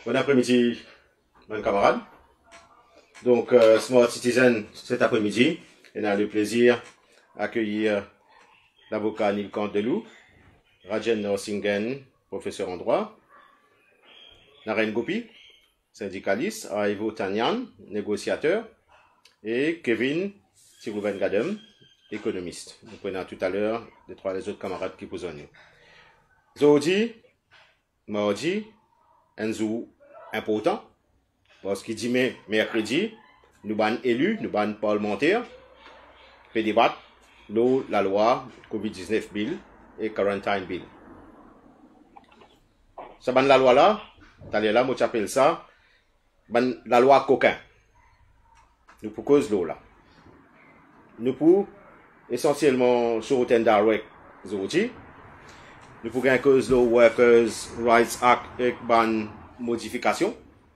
Bon après-midi, mes camarades. Donc, Smart Citizen, cet après-midi, on a le plaisir d'accueillir l'avocat Neil Candelou, Rajen Norsingen, professeur en droit, Naren Gopi, syndicaliste, Aivo Tanyan, négociateur, et Kevin Sirouben Gadem, économiste. Nous prenons tout à l'heure les autres camarades qui posent nous. Zodi, mardi, un jour important, parce qu'il dit mercredi, nous sommes élus, nous sommes parlementaires, pour débattre la loi COVID-19 Bill et Quarantine Bill. Ça, la loi là, là, moi j'appelle ça, la loi coquin. Nous pour cause l'eau là. Nous pour essentiellement sur le direct aujourd'hui. Nous pour gagner cause l'eau Workers Rights Act et ban modification.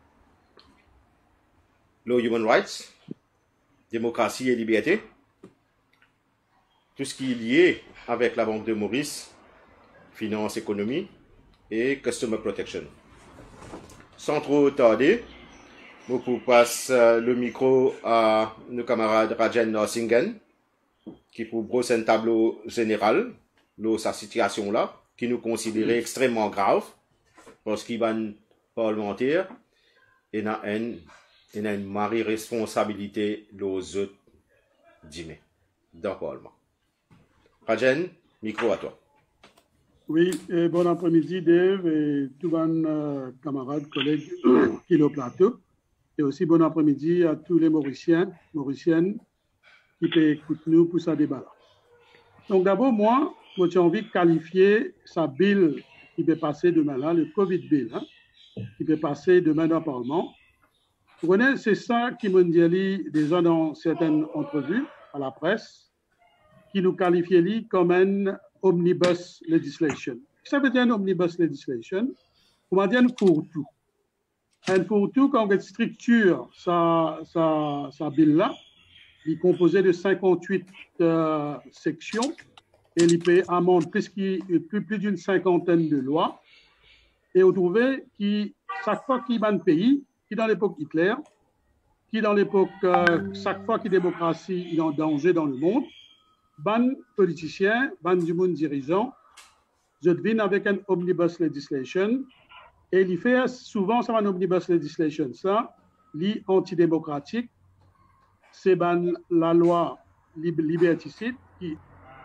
L'eau Human Rights, démocratie et liberté. Tout ce qui est lié avec la Banque de Maurice, finance, économie et customer protection. Sans trop tarder, je vous passe le micro à nos camarades Rajen Norsingen, qui pour brosser un tableau général de sa situation là, qui nous considérait extrêmement grave, parce qu'il va parlementaire et a une mari responsabilité aux autres dîners dans le Parlement. Rajen, micro à toi. Oui, et bon après-midi Dave et tous mes camarades, collègues qui sont au plateau. Et aussi bon après-midi à tous les Mauriciennes qui peuvent écouter nous pour ce débat-là. Donc d'abord, moi j'ai envie de qualifier sa bill qui peut passer demain là, le Covid bill, qui peut passer demain dans le Parlement. Vous connaissez, c'est ça qui me dit déjà dans certaines entrevues à la presse, qui nous qualifie comme un omnibus legislation. Ça veut dire un omnibus legislation, on va dire un fourre-tout. Un fourre-tout, quand on structure sa bill-là, il est composé de 58 sections et il peut amender plus d'une cinquantaine de lois. Et vous trouvez que chaque fois qu'il y a un pays, qui dans l'époque Hitler, qui dans l'époque, chaque fois qu'il y a démocratie, il est en danger dans le monde, ban politicien, ban du monde dirigeant, je devine avec un omnibus legislation, et il fait souvent ça, un omnibus legislation, ça, l'antidémocratique, c'est ban la loi liberticide qui.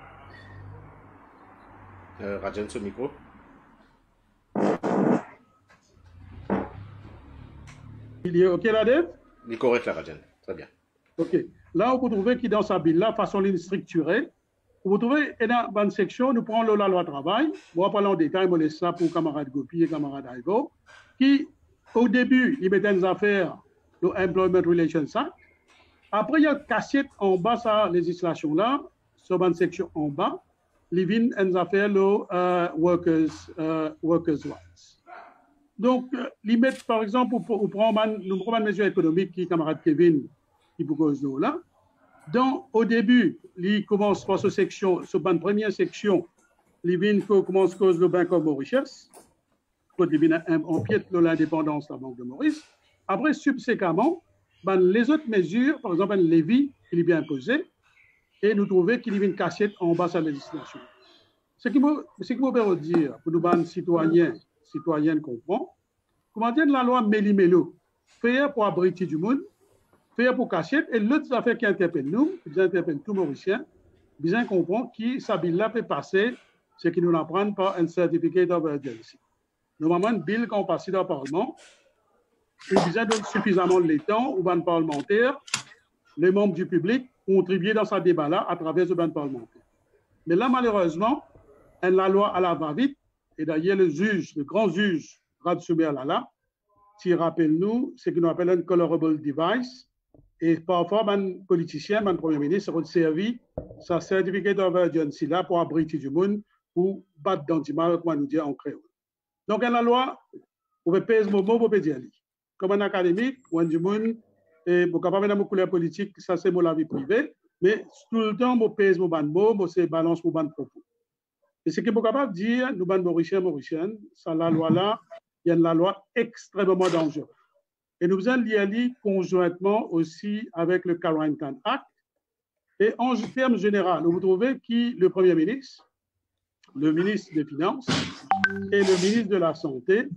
Rajen, sur le micro. Il est OK là, Dave? Il est correct là, Rajen. Très bien. OK. Là, on peut trouver qu'il dans sa bill, là, façon ligne structurée, vous trouvez dans une section, nous prenons la loi travail, moi parler en détail, je laisse ça pour camarade Gopi et camarade Aivo, qui, au début, ils mettaient des affaires, le Employment Relations Act. Après, il y a une cassette en bas, sa législation-là, sur une section en bas, il y a des affaires, le Workers Rights. Donc, ils mettent, par exemple, nous prenons une mesure économique qui, camarade Kevin, qui vous cause là. Donc, au début, il commence par cette section, sur la première section, il commence à cause de Bank of Mauritius, il empiète l'indépendance de la Banque de Maurice. Après, subséquemment, les autres mesures, par exemple, un levy, il est bien imposé, et nous trouvons qu'il y a une cassette en bas de la législation. Ce qui me veut dire, pour nous, citoyennes comprendre, comment dire la loi Méli-Mélo, faire pour abriter du monde, faire pour cachette, et l'autre affaire qui interpelle nous, qui interpelle tous Mauriciens, bien comprendre qui sa bill-là peut passer, ce qui nous l'apprend par un certificate of urgency. Normalement, une bill, quand on passe dans le Parlement, il besoin de suffisamment de temps au ban parlementaire, les membres du public contribuer dans ce débat-là à travers le ban parlementaire. Mais là, malheureusement, la loi à la va-vite, et d'ailleurs, le grand juge, Rad Souber-Lala, qui rappelle-nous ce qu'on appelle un colorable device. Et parfois, un politicien, un premier ministre, a servi sa certificate of urgency là pour abriter du monde, pour battre dans du mal, comme on nous dit en créole. Donc, la loi, vous pouvez payer ce moment, vous pouvez dire. Comme un académique, ou un du monde, et vous pouvez pas mettre couleur politique, ça c'est la vie privée, mais tout le temps, vous payez ce moment, vous c'est balance pour ban propos. Et ce que vous pouvez capable de dire, nous, ban Mauriciens, ça, la loi là, il y a la loi extrêmement dangereuse. Et nous allons y aller conjointement aussi avec le Quarantine Act. Et en termes généraux, vous trouvez qui le Premier ministre, le ministre des Finances et le ministre de la Santé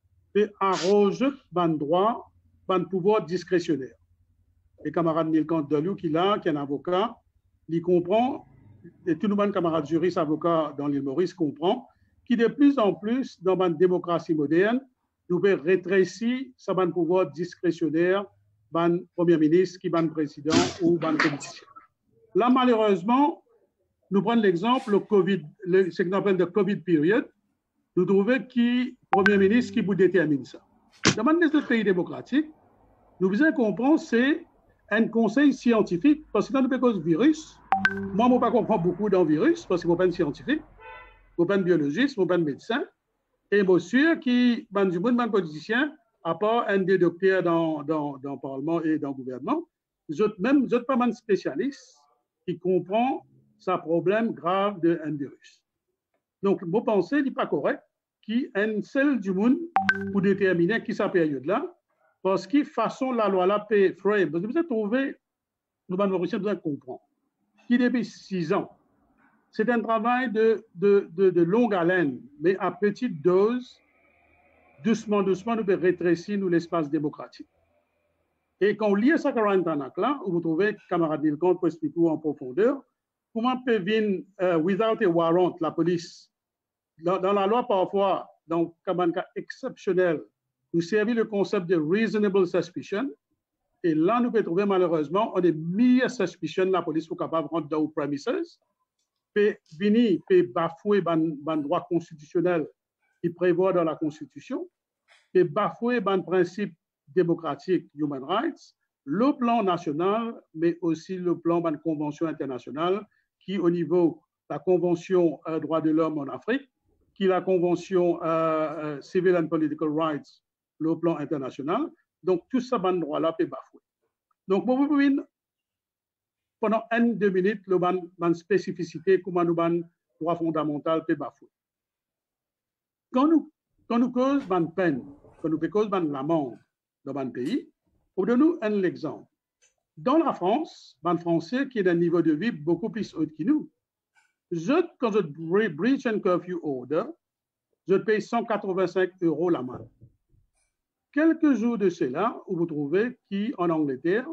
arrogent ban droit, ban pouvoir discrétionnaire. Et camarade Nilkant Delou, qui est là, qui est un avocat, il comprend, et tous nos camarades juristes, avocats dans l'île Maurice comprend, qui de plus en plus, dans une démocratie moderne, nous pouvons rétrécir ce pouvoir discrétionnaire, ban Premier ministre, qui ban président ou ban politicien. Là, malheureusement, nous prenons l'exemple, ce qu'on appelle le Covid period, nous trouvons qui, Premier ministre, qui vous détermine ça. Dans les pays démocratiques, nous devons comprendre, c'est un conseil scientifique, parce que dans le cause virus, moi, je ne comprends pas beaucoup d'un virus, parce que je ne suis pas un scientifique, je ne suis pas un biologiste, je ne suis pas un médecin, et je suis sûr qu'il y a du monde, politicien, à part un des docteurs dans le Parlement et dans le gouvernement, je ne suis pas un spécialiste qui comprend ce problème grave d'un virus. Donc, vous pensez qu'il n'est pas correct qu'il y ait un seul du monde pour déterminer qui sa période-là, parce que façon la loi là peut frame. Parce que vous avez trouvé, nous allons comprendre, qui depuis 6 ans, c'est un travail de longue haleine, mais à petite dose, doucement, nous pouvons rétrécir l'espace démocratique. Et quand on lit ce Quarantine Act là, vous trouvez, camarade Nilkant pour expliquer en profondeur, comment peut venir, without a warrant, la police, dans la loi parfois, dans un cas exceptionnel, nous servir le concept de reasonable suspicion. Et là, nous pouvons trouver malheureusement, on est meilleure suspicion, la police est capable de rentrer dans les premises, peut venir, peut bafouer un droit constitutionnel qui prévoit dans la Constitution, peut bafouer un principe démocratique, human rights, le plan national, mais aussi le plan de la Convention internationale, qui au niveau de la Convention droits de l'homme en Afrique, qui est la Convention Civil and Political Rights, le plan international. Donc, tout ça, ban droit-là, peut bafouer. Donc, vous pouvez, pendant 1-2 minutes, le ban spécificité, comment nous ban droit fondamental peut bafouer. Quand nous causons ban peine, quand nous causons ban l'amende dans un pays, pour donner un exemple. Dans la France, ban français qui est d'un niveau de vie beaucoup plus haut que nous, quand je breach un curfew order, je paye 185 € l'amende. Quelques jours de cela, vous trouvez qu'en Angleterre,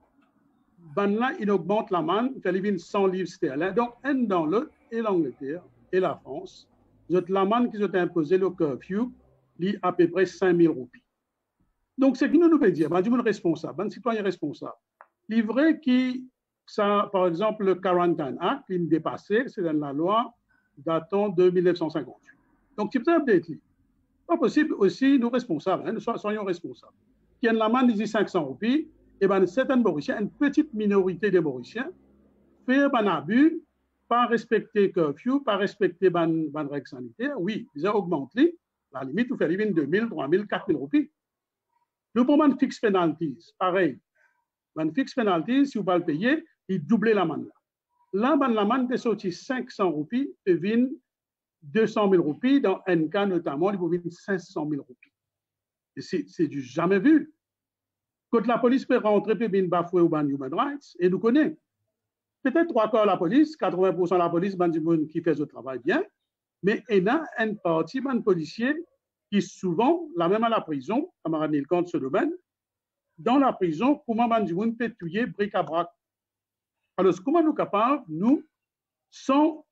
là, il augmente l'amende, il fait 100 livres sterling. Donc, un dans l'autre, et l'Angleterre et la France, l'amende qui ont imposé le curfew, est à peu près 5 000 roupies. Donc, c'est que nous pouvons dire, du monde responsable, un citoyen responsable. Il est vrai que, ça, par exemple, le Quarantine Act, il est dépassé, c'est dans la loi datant de 1958. Donc, c'est peut-être d'être pas possible aussi, nous responsables, nous soyons responsables. Qui a une amende de 500 roupies, et bien, certains Mauriciens, une petite minorité des Mauriciens, fait un abus, pas respecter curfew, pas respecter ban règles sanitaires, oui, ils ont augmenté, la limite, vous faites 2 000, 3 000, 4 000 roupies. Nous prenons une fixe penalties, pareil. Une fixe penalties, si vous ne pouvez pas le payer, il double l'amende. Là, l'amende est sortie 500 roupies, et vient 200 000 roupies, dans un cas notamment, il peut 500 000 roupies. Et c'est du jamais vu. Quand la police peut rentrer, peut venir bafouer au ban human rights, et nous connaissons. Peut-être 3 quarts de la police, 80% de la police, ban du monde qui fait ce travail bien, mais il y a une partie de policiers qui souvent, la même à la prison, camarade Nilkant ce domaine, dans la prison, comment ban du monde peut tuer bric à brac. Alors, comment nous sommes capables, nous, sans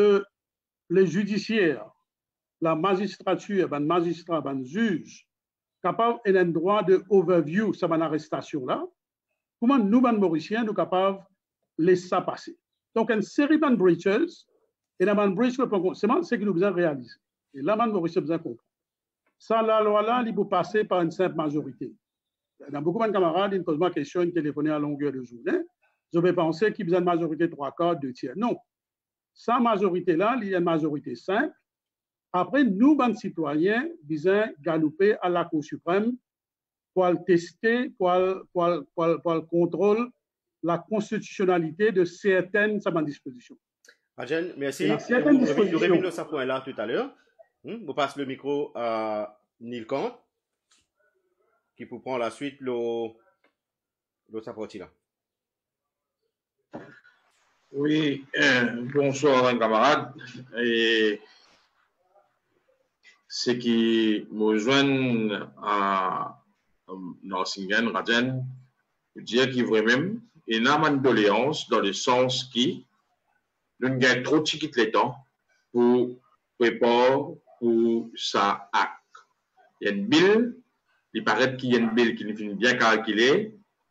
les judiciaires, la magistrature, les magistrats, les juges, capables et un droit de overview sur une arrestation-là, comment nous, les Mauriciens, nous sommes capables de laisser ça passer. Donc, une série de breaches, et la breach, c'est que nous devons réaliser. Et là, les Mauriciens besoin comprendre. Ça, la loi-là, il peut passer par une simple majorité. Dans beaucoup de camarades, ils me posent ma question, ils téléphonent à longueur de journée. Je vais penser qu'il y a une majorité 3 quarts, 2 tiers. Non. Sa majorité-là, il y a une majorité simple. Après, nous, les citoyens, disons, galoper à la Cour suprême pour tester, pour le contrôle, la constitutionnalité de certaines dispositions. Adjen, merci. Nous revenons à ce point-là tout à l'heure. Vous passez le micro à Nilkan, qui pour prendre la suite l'autre partie là. Oui, bonsoir camarades. Et ce qui me rejoignent à Norsingen, Raden, je dirais qu'il y a même une âme de doléance dans le sens qui nous gagne trop de tickets les temps pour préparer pour ça acte. Il y a une bille, il paraît qu'il y a une bille qui est bien calculée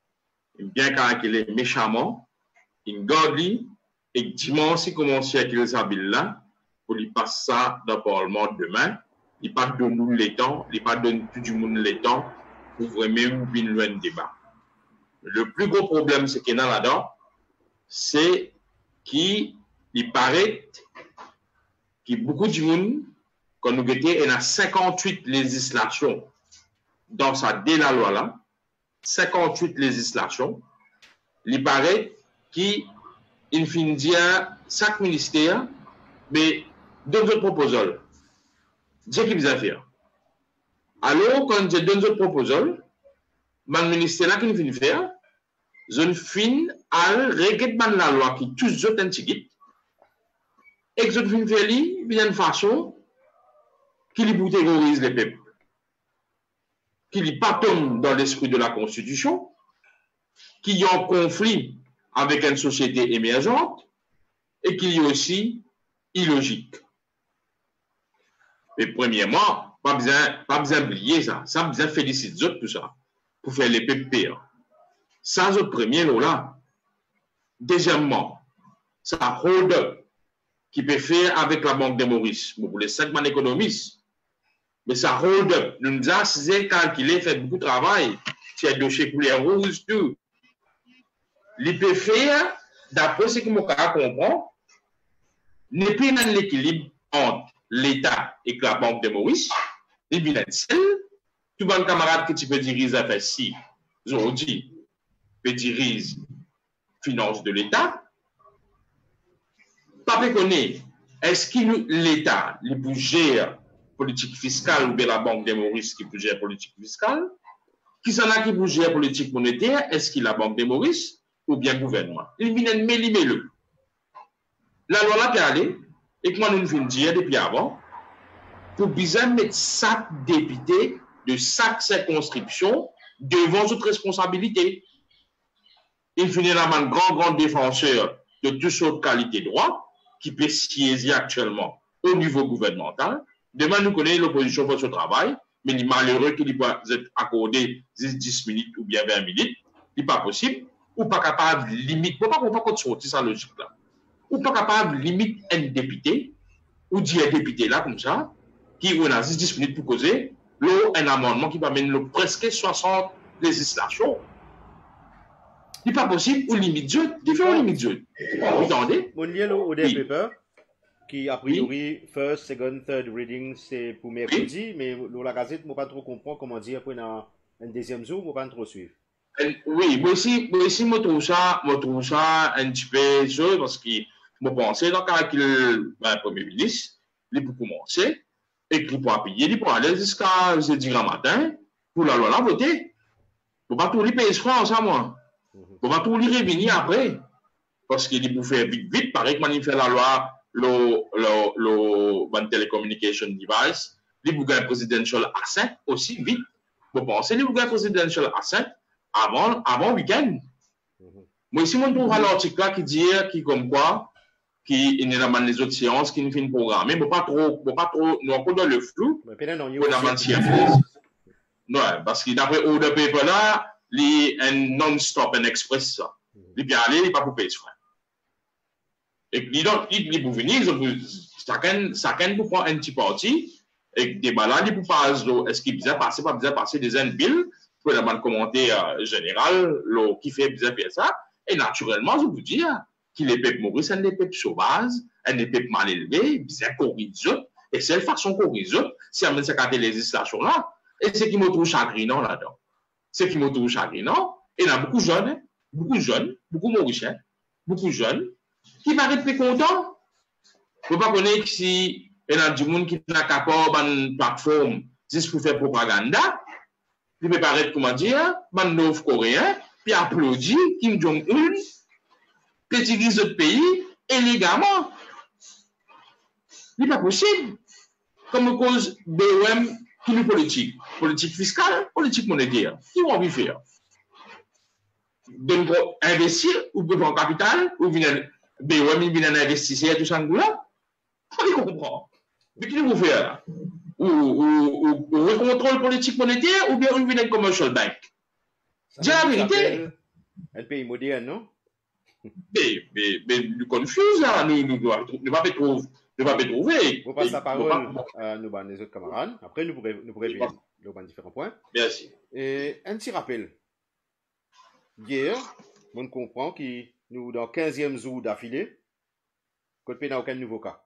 méchamment, une garde et dimanche, il commence à qu'il s'habille là, pour lui passer ça dans le Parlement demain. Il pas donne nous les temps, il pas donne tout du monde les temps pour vraiment bien loin de débat. Le plus gros problème, c'est qu'il y a là-dedans, c'est qu'il paraît qu'il y a beaucoup de monde, quand nous guettons, il y a 58 législations dans sa dès la loi là, 58 législations, il paraît qu'il finit chaque ministère, mais deux autres proposals. Dis qu'il va faire. Alors, quand j'ai deux autres proposals, mon ministère là qui finit faire, je finis à régler la loi qui tous les autres antiquités, et que je finis faire d'une façon qui terrorise les peuples, qui ne pas tombe dans l'esprit de la Constitution, qui est en conflit avec une société émergente et qui est aussi illogique. Mais premièrement, pas besoin d'oublier ça. Ça besoin de féliciter les autres pour ça, pour faire les peuples pires. Ça, c'est le premier là. Deuxièmement, ça hold qui peut faire avec la Banque de Maurice, pour les 5 économistes. Mais ça hold up. Nous avons calculé, fait beaucoup de travail. C'est un dossier couleur rouge, tout. Il peut faire, d'après ce que je comprends, n'est plus dans l'équilibre entre l'État et la Banque de Maurice. Il vient de seul. Tout le camarade que tu peux diriger à faire si, aujourd'hui, peut diriger finance de l'État. Pas connaître, est-ce que l'État, il peut gérer politique fiscale ou bien la Banque de Maurice qui peut gérer politique fiscale? Qui s'en a qui peut gérer politique monétaire? Est-ce qu'il la Banque de Maurice ou bien gouvernement? Il vient de mêler. La loi là peut aller, et que moi nous venons dire depuis avant, pour bien mettre chaque député de chaque circonscription devant toute responsabilité. Il finit là un grand défenseur de toutes sortes de qualités de droit qui peut siéger actuellement au niveau gouvernemental. Demain, nous connaissons l'opposition pour ce travail, mais il est malheureux qu'il puisse être accordé 10 minutes ou bien 20 minutes. Il n'est pas possible, ou pas capable de limite, on ne peut pas sortir sa logique là. Ou pas capable de limite un député, ou dire un député là comme ça, qui a 10 minutes pour causer, un amendement qui va mener presque 60 législations. Il n'est pas possible, ou limite Dieu, différents limite Dieu. Vous entendez? Mon lien au paper, qui a priori, first, second, third reading, c'est pour mercredi, mais dans la gazette, je ne pas trop comprendre comment dire après dans un deuxième jour, je ne pas trop suivre. Oui, moi aussi, je trouve ça un petit peu sûr, parce que je pensais, dans le cas qu'il le Premier ministre, il peut commencer, et qu'il peut appuyer, il peut aller jusqu'à jeudi matin, pour la loi la voter. Il ne faut pas tout lui payer France à moi. Il ne faut pas tout lui revenir après. Parce qu'il peut faire vite, pareil que il fait la loi, le telecommunication device, il peut gagner presidential asset aussi vite. Vous pensez, il peut gagner presidential asset avant le week-end. Moi, ici, on trouve l'article là qui dit, comme quoi, qui il y a les autres séances qui ne finissent pas programmer, pas trop, nous encore dans le flou. Non, parce que d'après Order Paper là, il y a un non-stop, un express ça. Il peut aller, il ne peut pas payer ce frein. Et puis, il peut venir, chacun peut prendre un petit parti, et débat là, il peut pas, est-ce qu'il peut passer, pas bien passer des bill pour le commentaire général, qui fait bien faire ça. Et naturellement, je vous dis, qu'il est peuple maurice, un des peuples sauvages, un des peuples mal élevés, bien corrigé, et c'est la façon corrigée, si on met cette législation là, et c'est qui me trouve chagrinant là-dedans. C'est qui me trouve chagrinant, et il y a beaucoup de jeunes, beaucoup mauriciens, beaucoup de jeunes, qui paraissent très contents. Il ne faut pas connaître si il y a du monde qui n'a qu'à pas une plateforme juste pour faire propagande, il peut paraître, comment dire, ban nord-coréen, puis applaudir Kim Jong-un, critiquer autres pays, élégamment. Ce n'est pas possible. Comme cause BOM, qui est politique. Politique fiscale, politique monétaire. Qui vont envie faire? Donc, investir, ou peut en capital, ou venir, BOM, il vient investir, tout ça, là. On comprend. Mais qui vous faire? Ou contrôle politique monétaire, ou bien vous venez commercial bank? Dis la vérité. Un pays moderne, non? Mais nous confuse, là. Nous ne pas trouver. Vous passez la parole à nos les autres camarades. Après, nous pourrons venir dans différents points. Merci. Et un petit rappel. Hier, on comprend que nous, dans 15e jour d'affilée, qu'on n'a aucun nouveau cas.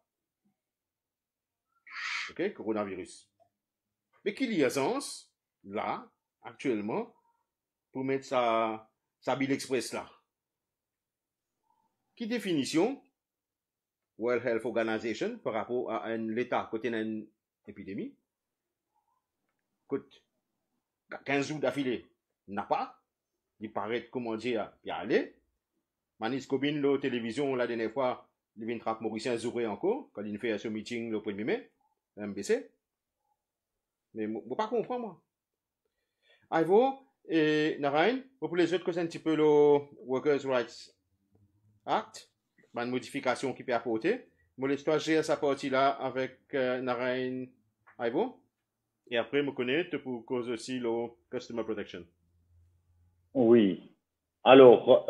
OK, coronavirus. Mais qu'il y a sens, là, actuellement, pour mettre sa Bill Express là. Qui définition World Health Organization par rapport à l'État côté d'une épidémie? Écoute, 15 jours d'affilée, n'a pas. Il paraît, comment dire, y aller. Manis Kobin, la télévision, la dernière fois, il vient de Mauricien Zouré encore, quand il fait ce meeting le 1er mai, MBC. Mais je ne pas comprendre, moi. Ivo et Narain, pour les autres, c'est un petit peu le Workers' Rights Act, une modification qui peut apporter. Je laisse toi gérer sa partie-là avec Narain Ivo. Et après, je connais pour cause aussi le Customer Protection. Oui. Alors,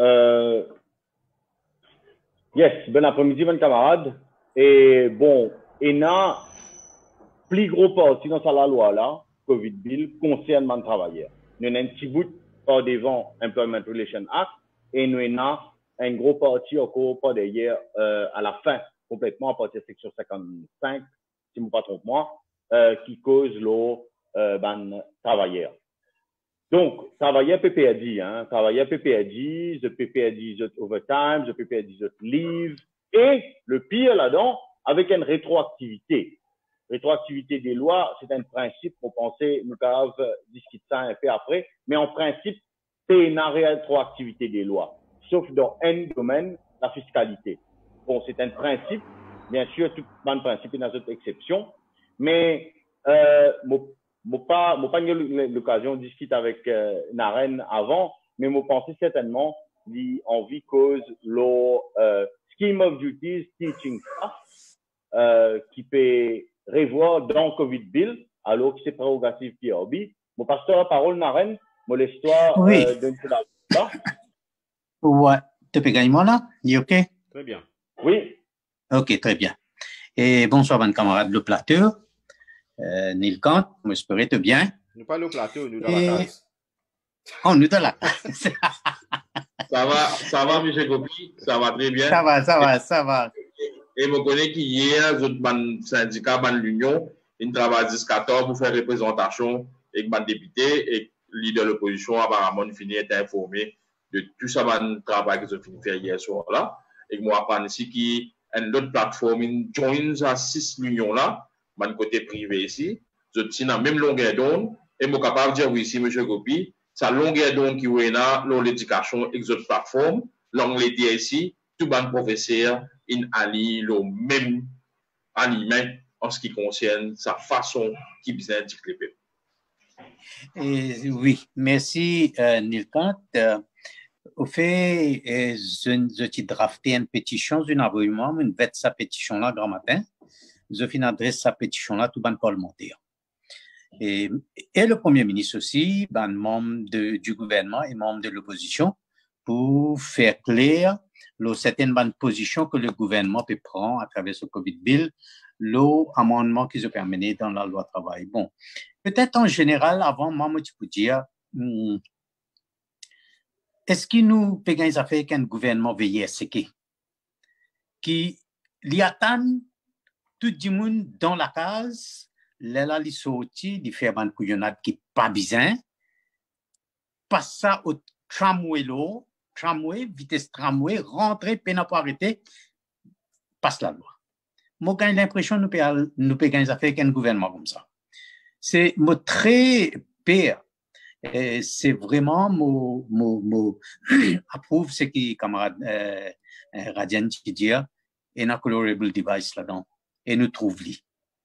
yes, bon après-midi, bon camarade. Et bon, il y a plus gros parti dans la loi là, COVID bill, concerne les travailleurs. Nous avons un petit bout par devant Employment Relations Act et nous avons un gros parti encore par derrière à la fin, complètement à partir de section 55, si je ne me trompe moi, qui cause le travailleurs. Donc, travailleur PPRD, hein, travailleur PPRD, the PPRD, the overtime, the PPRD, the leave, et le pire là-dedans, avec une rétroactivité. Rétroactivité des lois, c'est un principe, on pensait, nous avons discuté ça un peu après, mais en principe, c'est une rétroactivité des lois, sauf dans un domaine, la fiscalité. Bon, c'est un principe, bien sûr, tout le principe est dans une exception, mais, moi pas eu l'occasion de discuter avec Naren avant, mais moi pensais certainement l'envie cause le scheme of duties teaching staff qui peut revoir dans COVID bill alors que c'est prérogative qui est mon pasteur la parole Naren, moi l'histoire oui. D'un là. Ouais, tu peux gagner moi là? OK? Très bien. Oui. OK, très bien. Et bonsoir, mes camarades le plateau. Neil Kant, j'espère te bien. Nous pas au plateau, nous dans la case. Oh, nous dans la case. Ça va, M. Gopi, ça va très bien. Ça va. Et je connais qu'hier, le syndicat, l'Union, ils travaillent jusqu'à 14 pour faire représentation avec les députés et le leader de l'opposition, apparemment, fini d'être informé de tout ça, le travail qu'ils ont fini de faire hier soir là. Et moi, apprendre ici qu'il y a une autre plateforme, une joins à 6 l'Union là. Man côté privé ici, je suis dans la même longueur d'onde, et je suis capable de dire oui, ici, M. Gopi, sa longueur d'onde qui est là, l'éducation, et les plateformes, l'anglais ici, tout le monde professeur, il allie le même aliment en ce qui concerne sa façon qui besoin d'éclairer. Oui, merci, Neil Kant. Au fait, je drafté une pétition, une abonnement, une vête sa pétition là, grand matin. Je finis adresse sa pétition là tout ban parlementaire. Et le Premier ministre aussi, membre du gouvernement et membre de l'opposition, pour faire clair certaines bonnes positions que le gouvernement peut prendre à travers ce COVID bill, l'amendement qui se permet dans la loi travail. Bon, peut-être en général, avant, moi, je peux dire, est-ce qu'il nous peut gagner des affaires qu'un gouvernement veille à ce qui l'y attend tout le monde dans la case, là, il sorti, il fait une couillonnade qui n'est pas bizarre, passe ça au tramway, vitesse tramway, rentrer, peine pour arrêter, passe la loi. Moi, j'ai l'impression que nous pouvons gagner des affaires avec un gouvernement comme ça. C'est mon très pire. C'est vraiment approuve ce qui camarade Radian dit et un colorable device là-dedans et nous trouve li.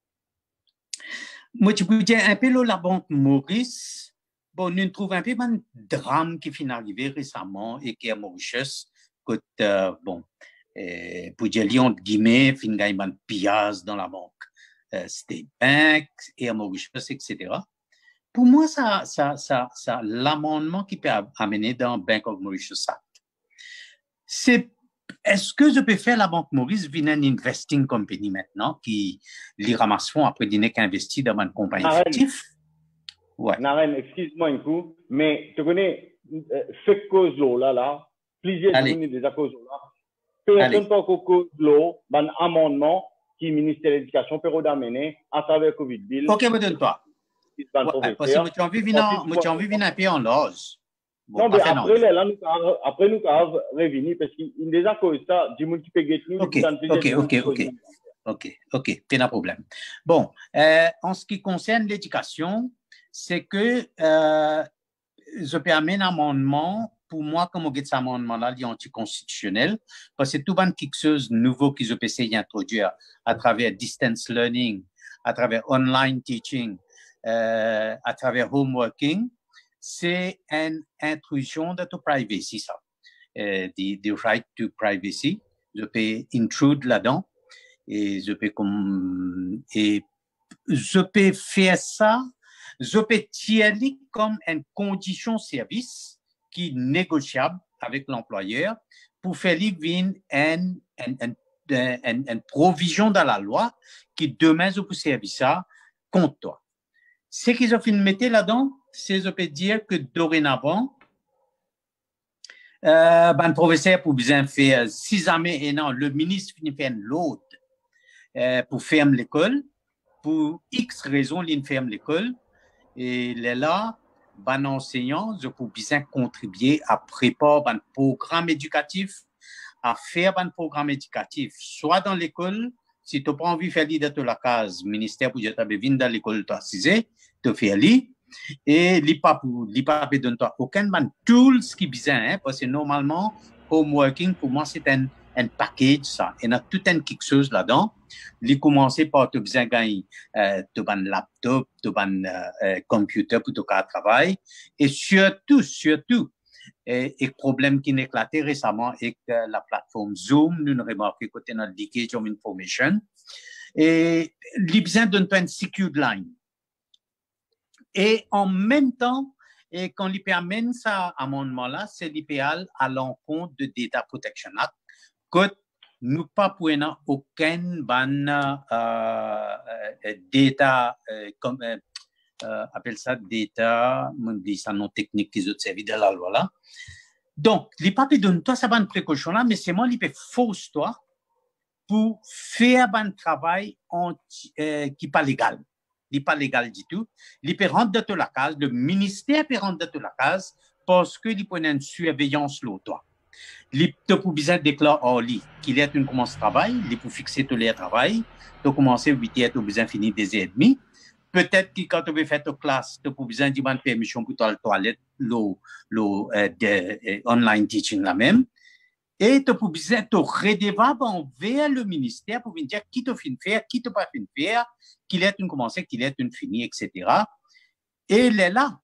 Moi tu peux dire un peu la banque Maurice. Bon, nous trouvons un peu un drame qui vient d'arriver récemment et qui est Mauritius. Bon, pour dire Lyon de guillemets, fin gagne un pillage dans la banque. State Bank et Mauritius, etc. Pour moi, ça l'amendement qui peut amener dans Bank of Mauritius Act. Est-ce que je peux faire la Banque Maurice via une investing company maintenant qui les ramasse fonds après dîner qu'investi dans une compagnie fictive? Ouais. Naren, excuse-moi un coup, mais tu connais cette cause-là, plusieurs personnes déjà cause-là. Personne pas cause l'eau, un amendement qui le ministère de l'Éducation peut d'amener à travers Covid bill. Ok, me donne pas. Parce que tu as envie de venir un peu en loge. Non, mais après nous avons revenu parce qu'il y a déjà cause ça, du monde qui peut gagner nous. Ok, pas de problème. Bon, en ce qui concerne l'éducation, c'est que je peux amener un amendement. Pour moi, comme on dit cet amendement-là, il est anticonstitutionnel, parce que tout quelque chose de nouveau qu'ils ont essayé d'introduire à travers distance learning, à travers online teaching, à travers homeworking, c'est une intrusion de ta privacy, ça. The right to privacy. Je peux intrude là-dedans et je peux faire ça, je peux tirer comme une condition service qui est négociable avec l'employeur pour faire une provision dans la loi qui demain je peux servir ça contre toi. Ce qu'ils ont fait de mettre là-dedans, c'est je peux dire que dorénavant, le professeur pour bien faire, si jamais le ministre finit faire l'autre pour fermer l'école, pour X raisons, il ferme l'école, et là, ben enseignant, je peux bien contribuer à préparer un programme éducatif, à faire un programme éducatif, soit dans l'école, si tu n'as pas envie de faire l'idée de la case, ministère pour dire que tu viens dans l'école, tu as assisé, tu fais l'idée, et l'IPA ne donne aucun tool qui est bien, parce que normalement, homeworking, pour moi, c'est un package, ça. Il y a tout un quelque chose là-dedans. Il commence par te besoin gagner un laptop, un computer pour ton travail. Et surtout, et problème qui est éclaté récemment avec la plateforme Zoom, nous avons remarqué que tu as un leakage of information. Et il besoin d'une secure line. Et en même temps, et quand l'IP amène ça amendement-là, c'est l'IPAL à l'encontre de Data Protection Act, que nous pas pouvons aucun data, comme appelle ça data, on dit ça non technique qui ont servi de la loi là. Donc, l'IPA donne toi ça bonne précaution là, mais c'est moi l'IP fausse toi pour faire un travail qui pas légal. Il n'est pas légal du tout. Il peut rentrer dans la case, le ministère peut rentrer dans la case parce qu'il peut une surveillance sur toi. Il peut besoin de déclarer qu'il est une commence travail, il peut fixer tous les travail, tu commencer 8 heures, tu besoin finir 2h30. Peut-être que quand tu veux faire ta classe, tu as besoin d'une permission pour la toilette, online teaching la même. Et tu as besoin de redevable envers le ministère pour dire qui te fait faire, qui te pas fait faire, qu'il est une commencée, qu'il est une finie, etc. Et là,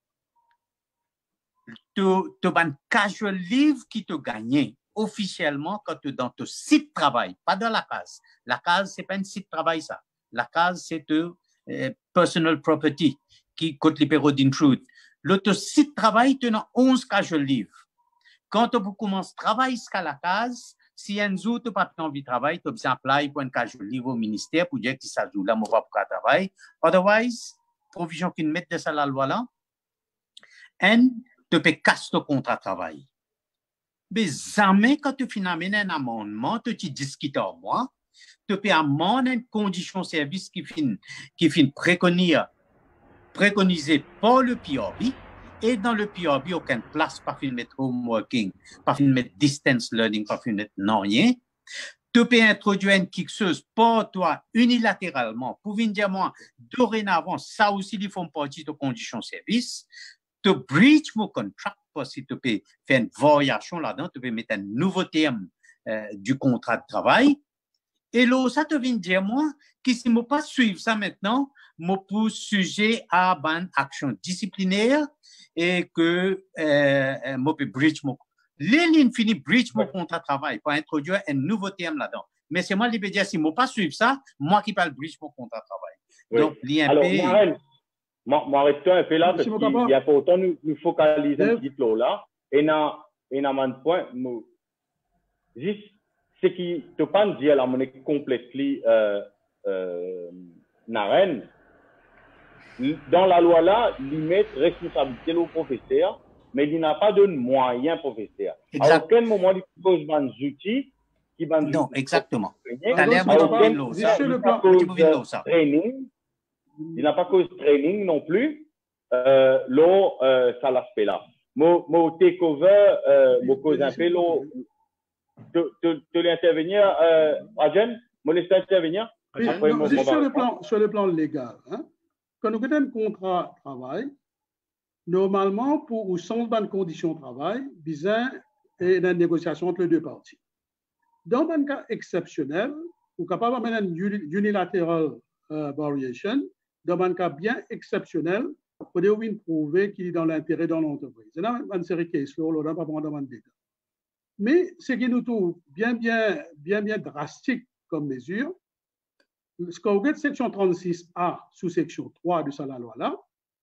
tu as un casual leave qui te gagne officiellement quand tu es dans ton site de travail, pas dans la case. La case, ce n'est pas un site de travail, ça. La case, c'est personal property qui coûte les périodes d'intrude. L'autre site de travail, tu as 11 casual leave. Quand tu commences à travailler à la case, si un jour tu n'as pas envie de travailler, tu as besoin d'appeler pour un casual leave au ministère pour dire que ça joue là, je ne vais pas travailler. Otherwise, provision qu'ils mettent de ça la loi là, et tu peux casser ton contrat de travail. Mais jamais quand tu finis un amendement, tu discutes en moi, tu peux amender une condition de service qui finit préconisée par le PRB. Et dans le PRB, aucune place, pas de mettre homeworking, pas de mettre distance learning, pas de mettre non rien. tu peux introduire une quelque pour toi unilatéralement pour venir dire moi dorénavant ça aussi ils font partie de conditions de service. Tu breach mon contrat parce que tu peux faire une variation là-dedans, tu peux mettre un nouveau terme du contrat de travail. Et là, ça te vient dire moi que si je ne pas suivre ça maintenant, je suis sujet à une action disciplinaire et que je peux breach mon les lignes finies breach mon contrat de travail pour introduire un nouveau terme là-dedans. Mais c'est moi qui peux dire, si je ne pas suivre ça, moi qui parle breach mon contrat de travail. Oui. Donc, l'IMP... Alors, m'arrêtons un peu là, parce qu'il y a pas autant nous focaliser un petit peu là. Et dans un point, juste, ce qui te pas dire la monnaie complètement Naren, dans la loi là, il met responsabilité au professeur, mais il n'a pas de moyens professeur. À aucun moment, il pose des outils qui vont... Non, exactement. Il n'a pas cause training non plus. Là, ça l'aspect là. Mon takeover, mon cause un peu là. Tu l'intervenir, Rajan? Mon laisser intervenir? Sur le plan légal, hein? Quand nous avons un contrat de travail, normalement, pour changer de conditions de travail, besoin d'une négociation entre les deux parties. Dans un cas exceptionnel, vous êtes capable de faire une unilateral variation. Dans un cas bien exceptionnel, vous pouvez prouver qu'il est dans l'intérêt de l'entreprise. C'est une série de cas, on ne va pas prendre dans le détail. Mais ce qui nous trouve bien drastique comme mesure, ce qu'on a section 36A sous section 3 de la loi-là,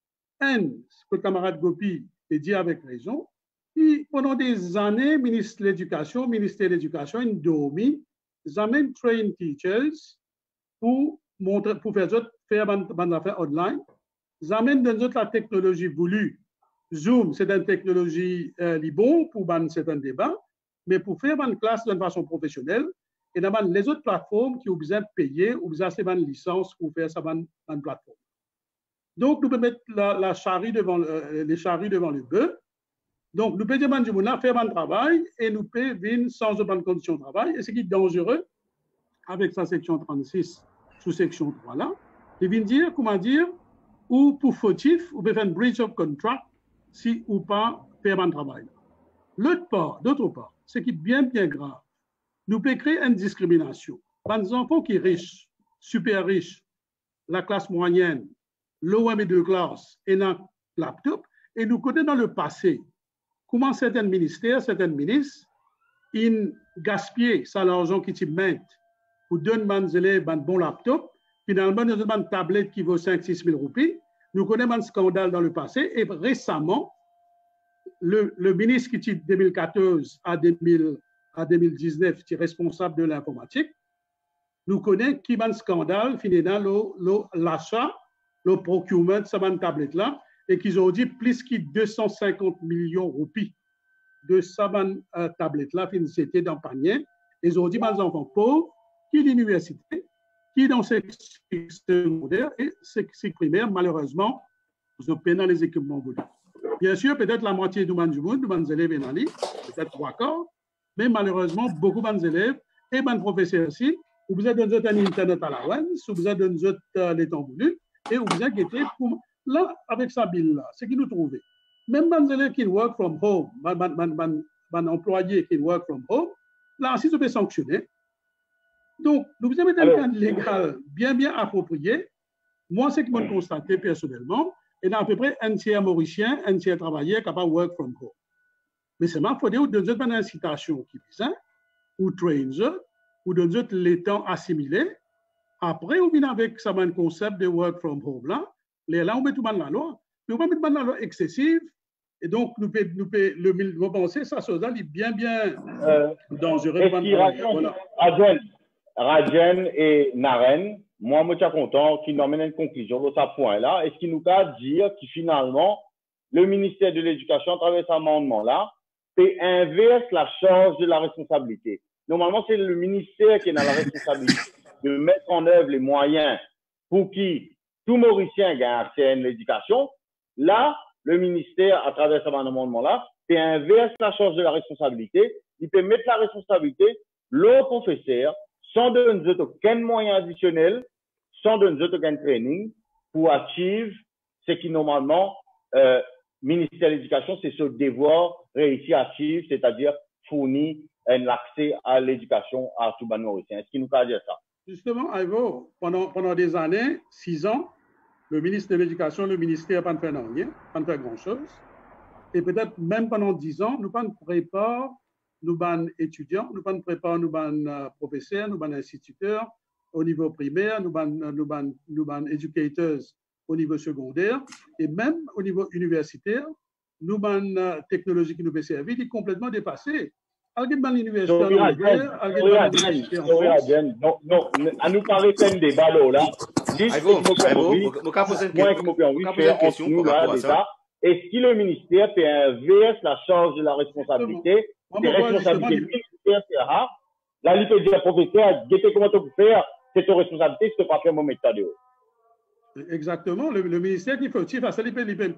le camarade Gopi est dit avec raison, pendant des années, ministère de l'Éducation, ils dormi, ils amènent train teachers pour faire des affaires online. Ils amènent la technologie voulue. Zoom, c'est une technologie bon pour certains débats, mais pour faire une classe d'une façon professionnelle, et dans les autres plateformes qui ont besoin de payer, ou besoin de une licence pour faire ça dans une plateforme. Donc, nous pouvons mettre les charrues devant le bœuf. Donc, nous pouvons dire faire un travail et nous pouvons venir sans bonnes conditions de travail. Et ce qui est dangereux, avec sa section 36 sous section 3 là, c'est de dire, ou pour fautif, ou peut faire un breach of contract si ou pas faire un travail. D'autre part, ce qui est bien grave, nous pouvons créer une discrimination. Les enfants qui sont riches, super riches, la classe moyenne, l'OM et de classe et un laptop, et nous connaissons dans le passé comment certains ministères, certains ministres, ils gaspillent l'argent qu'ils mettent pour donner aux élèves un bon laptop. Finalement, nous avons une tablette qui vaut 5-6 000 roupies. Nous connaissons un scandale dans le passé et récemment, le ministre qui est de 2014 à 2019 qui est responsable de l'informatique, nous connaissons qui a un scandale finalement l'achat, le procurement de cette tablette-là, et qu'ils ont dit plus que 250 millions de roupies de cette tablette-là, c'était dans le panier. Ils ont dit, mes enfants pauvres, qui est l'université, qui est dans ce secondaire et ce primaire, malheureusement, vous avez dans les équipements volés. Bien sûr, peut-être la moitié du monde, de élèves en Ali, peut-être 3/4, mais malheureusement, beaucoup de élèves et de professeurs aussi, vous avez donné un Internet à la WAN, vous avez donné les temps voulus, et vous avez été pour. Là, avec sa bill-là, ce qui nous trouvait, même les élèves qui work from home, les employés qui work from home, là, si vous pouvez sanctionner. Donc, nous avons un cadre légal bien approprié. Moi, c'est ce que j'ai constaté personnellement, et dans à peu près un tiers mauricien, un tiers travailleur capable de work from home. Mais c'est il faut donner une incitation qui vise, ou trainer, ou donner les temps assimilés. Après, on vient avec ça, un concept de work from home là. Là, on met tout dans la loi. Mais on va mettre dans la loi excessive. Et donc, nous pouvons penser ça, ça est bien dangereux. Rajan et Naren, moi, je suis content qu'ils nous amènent une conclusion de ce point-là. Est-ce qu'il nous a dit que finalement, le ministère de l'Éducation, à travers cet amendement-là, inverse la charge de la responsabilité. Normalement, c'est le ministère qui est dans la responsabilité de mettre en œuvre les moyens pour qui tout Mauricien gagne accès à l'éducation. Là, le ministère, à travers cet amendement-là, inverse la charge de la responsabilité. Il peut mettre la responsabilité le professeur, sans donner aucun moyen additionnel, sans donner aucun training, pour achievre ce qui normalement, ministère de l'Éducation, c'est ce devoir réussir à achievre, c'est-à-dire fournir un accès à l'éducation à tout le monde. Est-ce qu'il nous peut dire ça? Justement, Ivo, pendant des années, 6 ans, le ministre de l'Éducation, le ministère n'a pas fait rien, pas fait grand-chose. Et peut-être même pendant 10 ans, nous ne préparons nos étudiants, nous ne préparons nos professeurs, nos instituteurs au niveau primaire, nos éducateurs au niveau secondaire et même au niveau universitaire, nos technologies qui nous ont servi est complètement dépassée. Alguien l'université en Angleterre, non, à nous parler d'un débat là. Est-ce que le ministère peut inverser la charge de la responsabilité? La responsabilité du ministère, là, il peut dire, professeur, comment tu peux faire, c'est ton responsabilité, c'est pas faire mon méthode. Exactement. Le ministère qui fait il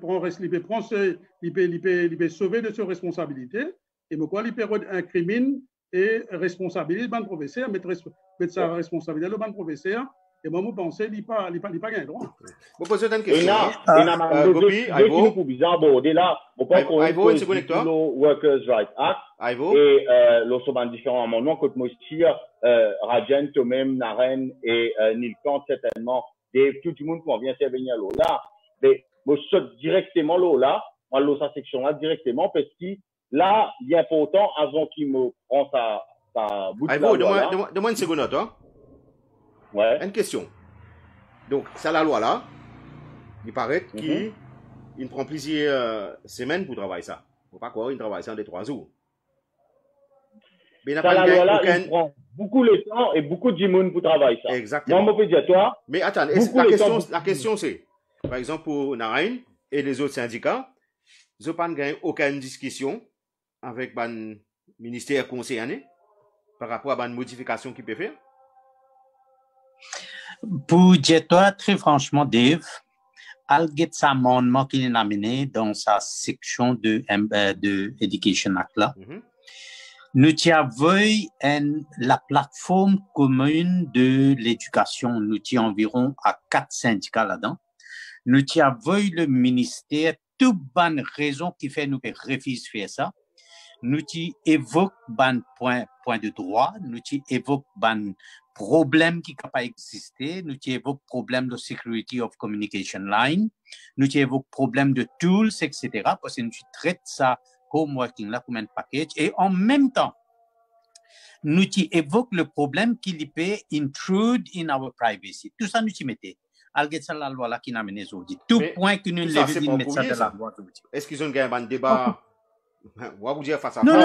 peut sauver de ses responsabilités. Et pourquoi il peut incriminer et responsabiliser le professeur, mettre sa responsabilité le professeur. Et moi, je pense qu'il n'a pas gagné droit. Vous posez une question. Ivo, une seconde avec toi. Workers' Rights Act. Ivo. Et nous sommes différents amendements. Comme moi aussi, Rajan, Tomem, Naren et Nilkant, certainement, tout le monde qui vient intervenir là. Mais moi, je saute directement là, dans sa section là, directement, parce que là, il est important, avant qu'il me prend sa bout de Ivo, demande une seconde, toi. Ouais. Une question. Donc, c'est la loi là. Il paraît qu'il prend plusieurs semaines pour travailler ça. Il ne faut pas croire qu'il travaille ça en 3 jours. Mais la loi là, il prend beaucoup de temps et beaucoup de monde pour travailler ça. Exactement. Moi, je peux dire toi. Mais attends, la question c'est, par exemple, pour Narain et les autres syndicats, ils n'ont pas gagné aucune discussion avec le ministère concerné par rapport à une modification qu'il peut faire. Pour dire toi, très franchement, Dave, Alget amendement qu'il a amené dans sa section de Education Act là, nous avons la plateforme commune de l'éducation, nous avons environ à 4 syndicats là-dedans. Nous avons le ministère, toute bonne raison qui fait nous refuser de faire ça. Nous évoquons ban point de droit, nous évoquons ban problème qui n'a pas existé, nous évoquons problème de security of communication line, nous évoquons problème de tools, etc. Parce que nous traitons ça home working là comme un package et en même temps, nous évoquons le problème qui peut intrude in our privacy. Tout ça nous y mettons. Alget ça la loi là qui n'a mené aujourd'hui. Tout point que nous levons mettre ça dans la loi. Est-ce qu'ils ont gagné un débat? Vous dire face à non,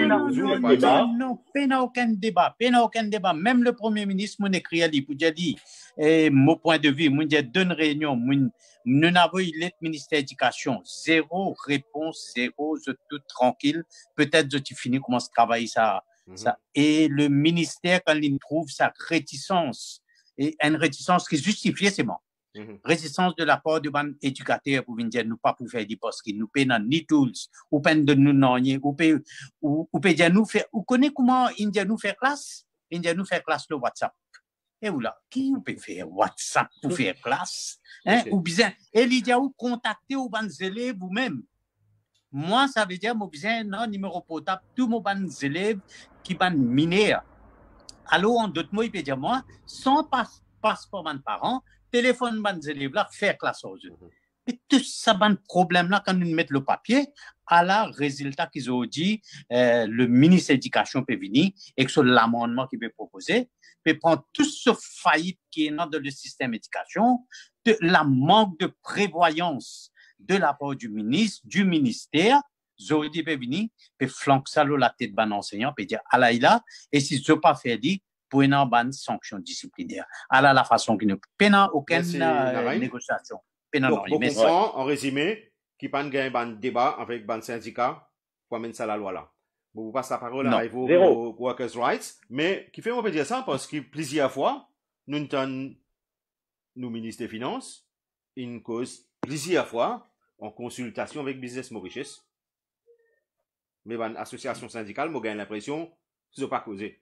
aucun débat. Même le Premier ministre m'a écrit à lui pour dire, mon point de vue, m'a dit, d'une réunion, nous n'avons eu le ministère de l'Éducation, 0 réponse, 0, je tout tranquille. Peut-être que tu finis comment travailler ça. Et le ministère, quand il trouve sa réticence, et une réticence qui est justifiée, c'est bon. Résistance de la part de ban éducateur pour venir nous pas pour faire des postes qui nous payent ni tools ou peine de nous nonier ou dire nous faire ou connaît comment India nous faire classe le WhatsApp et ou là qui peut faire WhatsApp pour faire classe ou bien et l'idée ou contacter ou ban élèves vous-même. Moi ça veut dire moi besoin non numéro portable tous mes ban élèves qui ban mineur. Alors en d'autres mots il peut dire moi sans passeport ban parents téléphone ban élèves là faire classe aux eux. Et tout ça ban problème là quand nous mettons le papier à la résultat qu'ils ont dit le ministre de l'Éducation peut venir et que sur l'amendement qu'il peut proposer peut prendre tout ce faillite qui est dans le système d'éducation de la manque de prévoyance de la part du ministre du ministère Zodi peut venir peut flanquer ça la tête ban enseignant peut dire à là et si je pas faire dit pour une bonne sanction disciplinaire. À la façon qu'il ne peut aucune négociation. Donc, vous comprenez, en résumé, qui pas gagner un débat avec un syndicat pour amener ça à la loi là. Vous passez la parole à vos workers' rights, mais qui fait, on peut dire ça parce que plusieurs fois, nous ministres des Finances, une cause plusieurs fois en consultation avec Business Mauritius. Mais l'association syndicale m'a gagné l'impression qu'ils n'ont pas causé.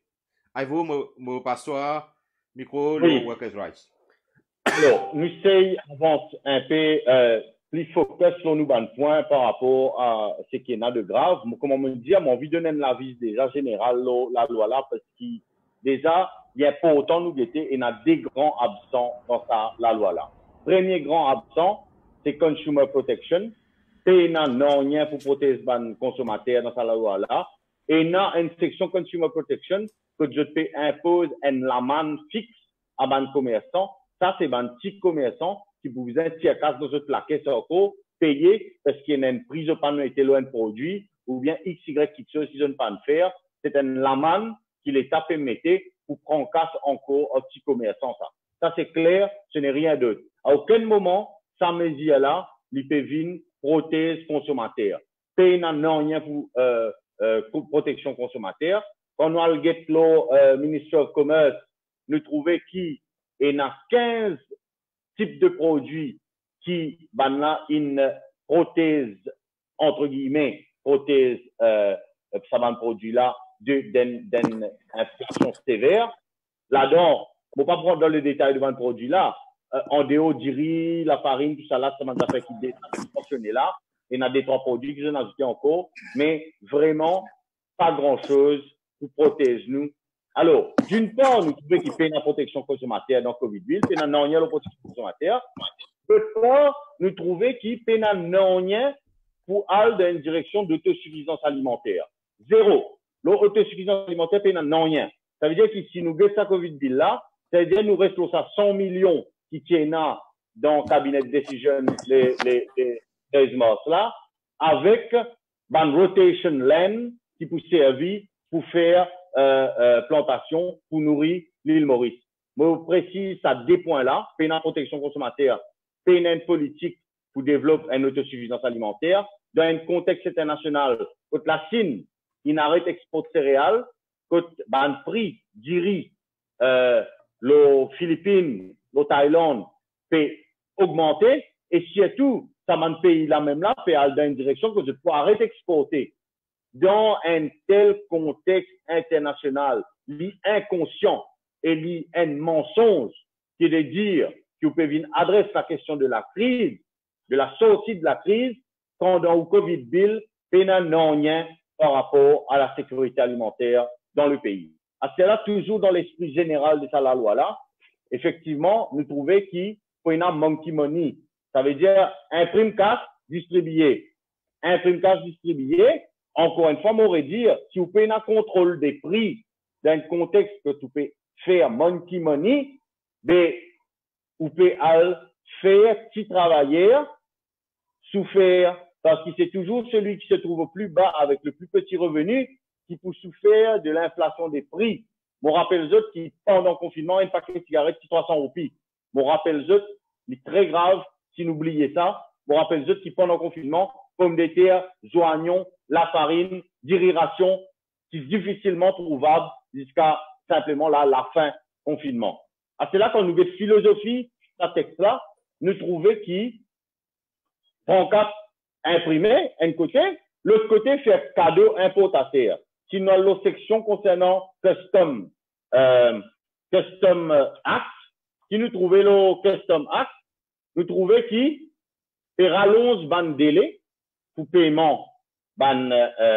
Avez-vous mon passoire, micro, Oui. le workers' rights? Alors, nous essayons d'avancer un peu plus focus sur nous ban point par rapport à ce qui est de grave. Comme on me dit, mon envie de donner l'avis déjà général la loi là parce que déjà il y a pas autant nous guetter et il y a des grands absents dans la loi là. Premier grand absent, c'est consumer protection. Il n'a rien pour protéger les consommateurs dans la loi là. Et il y a une section consumer protection que je te impose une amende fixe à les commerçants. Ça, c'est un petit commerçant qui vous intéresse dans votre laquais encore payer parce qu'il y a une prise de panne été loin de produit ou bien X, Y, quelque chose qu'ils n'ont pas de faire. C'est une amende qui l'État peut mettre pour prendre casse encore un petit commerçant. Ça, c'est clair, ce n'est rien d'autre. À aucun moment, ça me dit là, l'IPVIN protège consommateur. Paye n'a rien pour protection consommateur. Quand on a le get law, ministre of Commerce, nous trouvons qui et il y a 15 types de produits qui, une prothèse, entre guillemets, prothèse, ça va un produit là, d'une infection sévère. Là-dedans, on ne va pas prendre dans le détail de un produit là. En dehors du riz, la farine, tout ça là, ça m'a fait qu'il est mentionné là. Il y a des 3 produits que je n'ai ajouté encore, mais vraiment, pas grand-chose pour protéger nous. Alors, d'une part, nous trouvons qu'il paye la protection consommateur dans COVID-19, il n'a rien la protection consommateur. D'autre part, nous trouvons qu'il paye rien pour aller dans une direction d'autosuffisance alimentaire. Zéro. L'autosuffisance alimentaire paye rien. Ça veut dire que si nous gagnons ça COVID-19 là, ça veut dire que nous restons à 100 millions qui tiennent dans le cabinet de décision, les 13 mars là, avec une rotation land qui peut servir pour faire plantation pour nourrir l'île Maurice. Moi, je précise à des points là, payer la protection consommateur, payer une politique pour développer une autosuffisance alimentaire dans un contexte international. Quand la Chine, il arrête d'exporter céréales, quand le prix du riz, les Philippines, le Thaïlande peut augmenter et surtout, ça m'a pays là même là, peut aller dans une direction que je peux arrêter d'exporter. Dans un tel contexte international, l'inconscient et un mensonge qui est de dire que vous pouvez adresser la question de la crise, de la sortie de la crise, pendant le COVID-19, il n'y a rien par rapport à la sécurité alimentaire dans le pays. À cela, toujours dans l'esprit général de la loi là, effectivement, nous trouvons qu'il faut une monkey money. Ça veut dire imprime cash, distribuer. Imprime cash, distribuer. Encore une fois, m'aurait dire, si vous pouvez un contrôle des prix dans un contexte que vous pouvez faire monkey money, ben, vous pouvez faire petit travailleur, souffrir, parce que c'est toujours celui qui se trouve au plus bas avec le plus petit revenu qui peut souffrir de l'inflation des prix. Je rappelle les autres qui, pendant le confinement, un paquet de cigarettes qui 300 roupies. Je rappelle les autres, c'est très grave si vous oubliez ça. Je rappelle les autres qui, pendant le confinement, pommes de terre, joignons, la farine, d'irrigation, qui est difficilement trouvable jusqu'à simplement la fin confinement. C'est là qu'on nous met philosophie, ce texte-là, nous trouvons qui prend cap imprimé, un côté, l'autre côté fait cadeau importateur. Si nous avons la section concernant Custom Act, si nous trouvons le Custom Act, nous trouvons qui rallonge ban délai pour paiement ban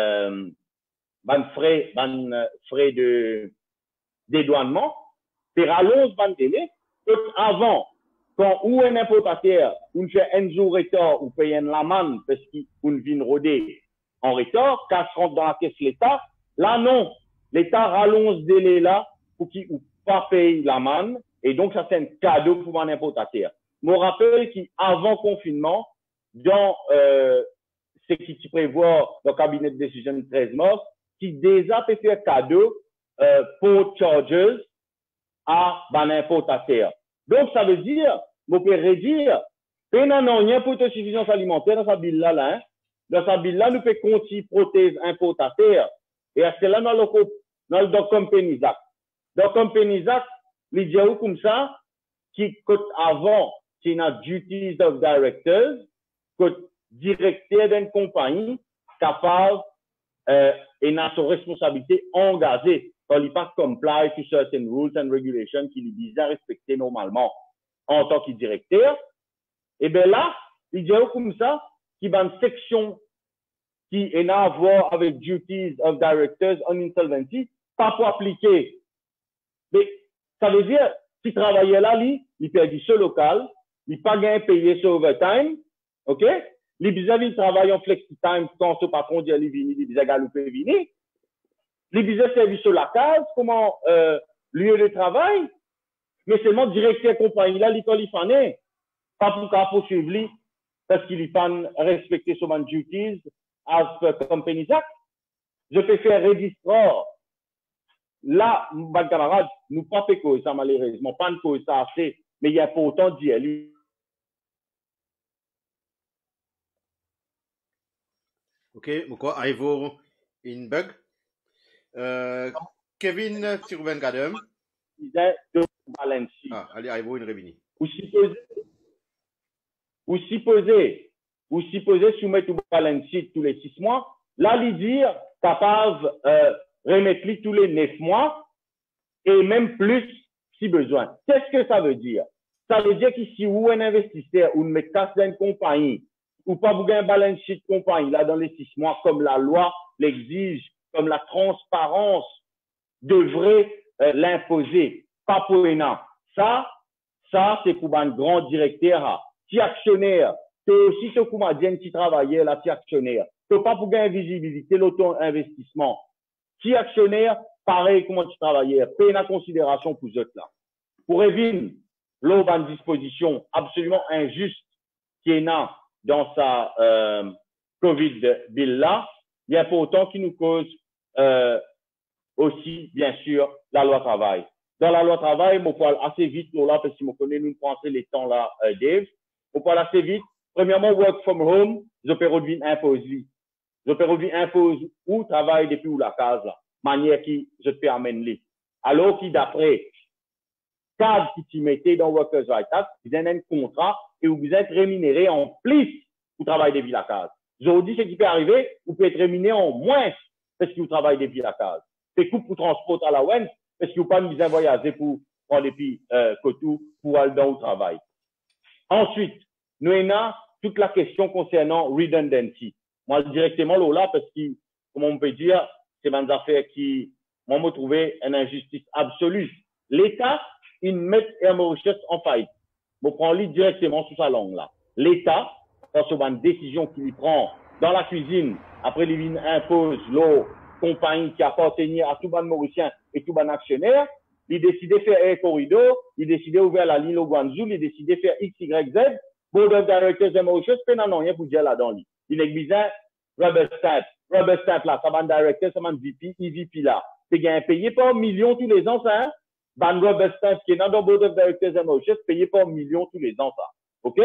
frais de dédouanement, rallonge ban délai. Avant, quand ou un importateur, on fait un jour retard ou paye une amende parce qu'on vient roder en retard, cash rentre dans la caisse l'État, là non, l'État rallonge ce délai là pour qu'il ne pas paye l'amende et donc ça c'est un cadeau pour un importateur. Je me rappelle qu'avant confinement, dans ce qui prévoit le cabinet de décision 13 mars, qui déjà peut faire cadeau pour charges à un importateur. Donc, ça veut dire, vous pouvez redire, il n'y a rien pour autosuffisance alimentaire dans sa bille là, hein. Dans sa bille là, nous pouvons continuer prothèse importateur. Et à cela, dans le Companies Act. Dans le Companies Act, il dit comme ça, qui coûte avant, c'est une duties of directors, que directeur d'une compagnie capable et n'a sa responsabilité engagée quand il pas comply to certain rules and regulations qu'il est bien respecter normalement en tant que directeur, et bien là, il dit comme ça, qu'il y a une section qui est à voir avec duties of directors on insolvency, pas pour appliquer. Mais ça veut dire, si travaillait là, il perd ce local, il pas gagné payé sur overtime, ok? Les bizarres, ils travaillent en flexi-time quand ce patron dit, il bizarre galoper vini. Les bizarres servent sur la case, comment, lieu de travail, mais seulement directeur compagnie là, l'école, il s'en est. Pas pour qu'à poursuivre lui, parce qu'il pas respecter son duties as per Companies Act. Je peux faire registrar. Là, mon camarade, nous pas fait cause ça, malheureusement, pas de cause ça assez, mais il y a pourtant d'y aller. Ok, pourquoi avez-vous une bug? Kevin, tu reviens gadem? Il y a deux balances. Ah, allez, avez-vous une revenu? Ou supposer soumettre au balance sheet tous les 6 mois, là, lui dire capable remettre lui tous les 9 mois et même plus si besoin. Qu'est-ce que ça veut dire? Ça veut dire que si vous êtes un investisseur ou une casse d'une compagnie ou pas vous avez un balance sheet compagnie là dans les 6 mois comme la loi l'exige, comme la transparence devrait l'imposer, pas pour un an. Ça c'est pour un grand directeur. Si actionnaire, c'est aussi ce qu'on m'a dit, qui travaillait là, si actionnaire. C'est pas pour gagner visibilité, l'auto-investissement. Si actionnaire, pareil, comment tu travaillais, paye la considération pour eux là. Pour Evin, l'eau a une disposition absolument injuste qui est là dans sa Covid bill là. Il y a pourtant qui nous cause aussi, bien sûr, la loi travail. Dans la loi travail, on parle assez vite là, parce que je connais, nous penser les temps là, Dave. On parle assez vite. Premièrement, work from home, Zoperodvin impose lui. Zoperodvin impose où travaille depuis où la case là. Manière qui, je te permets lui. Alors qui, d'après, cadre qui t'y mettait dans Workers' Rights Act, vous avez un contrat et vous êtes rémunéré en plus pour travailler depuis la case. Aujourd'hui, ce qui peut arriver, vous pouvez être rémunéré en moins parce que vous travaillez depuis la case. C'est coût pour transport à la WEN parce que vous pas besoin de voyager pour prendre depuis Cotou pour aller dans le travail. Ensuite, nous avons toute la question concernant redundancy. Moi, directement là, parce que, comment on peut dire, c'est une affaire qui, moi, me trouvait une injustice absolue. L'État, il met Mauritius en faillite. Je prends lui directement sous sa langue là. L'État, quand c'est une décision qu'il prend dans la cuisine, après il impose l'eau compagnie qui appartenait à tout ban mauricien et tout ban actionnaire, il décide de faire un corridor, il décide d'ouvrir la ligne au Guangzhou, il décide de faire X, Y, Z, Board of Directors de Mauritius, puis non, rien pour dire là-dedans. Il est bizarre, rubber stamp là, ça va directeur, ça va VP, EVP là. C'est gagné payé par millions tous les ans, ça, hein? Ban rubber stamp qui est dans le Board of Directors de Mauritius, payé par millions tous les ans, ça. OK?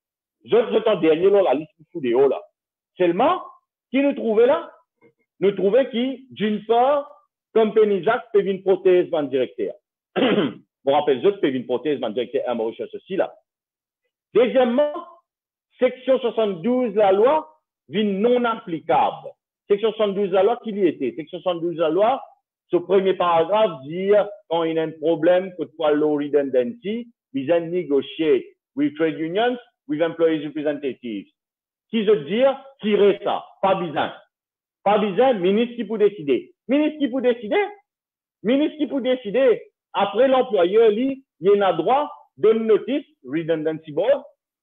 Je t'en dernier, là, la liste pour des hauts, là. Seulement, qui nous trouvait là? Nous trouvait qui, d'une part, Companies Act paye une prothèse, ban directeur. Bon, rappelle, je paye une prothèse, ban directeur à Mauritius aussi, là. Deuxièmement, section 72 la loi vit non applicable. Section 72 la loi qui y était. Section 72 la loi, ce premier paragraphe dit quand il y a un problème que toi low redundancy, ils ont négocié with trade unions, with employees representatives. Qui je dire, tirer ça, pas besoin. Pas besoin, ministre qui peut décider. Ministre qui peut décider. Ministre qui peut décider. Après l'employeur, il y a droit donne notice, redundancy board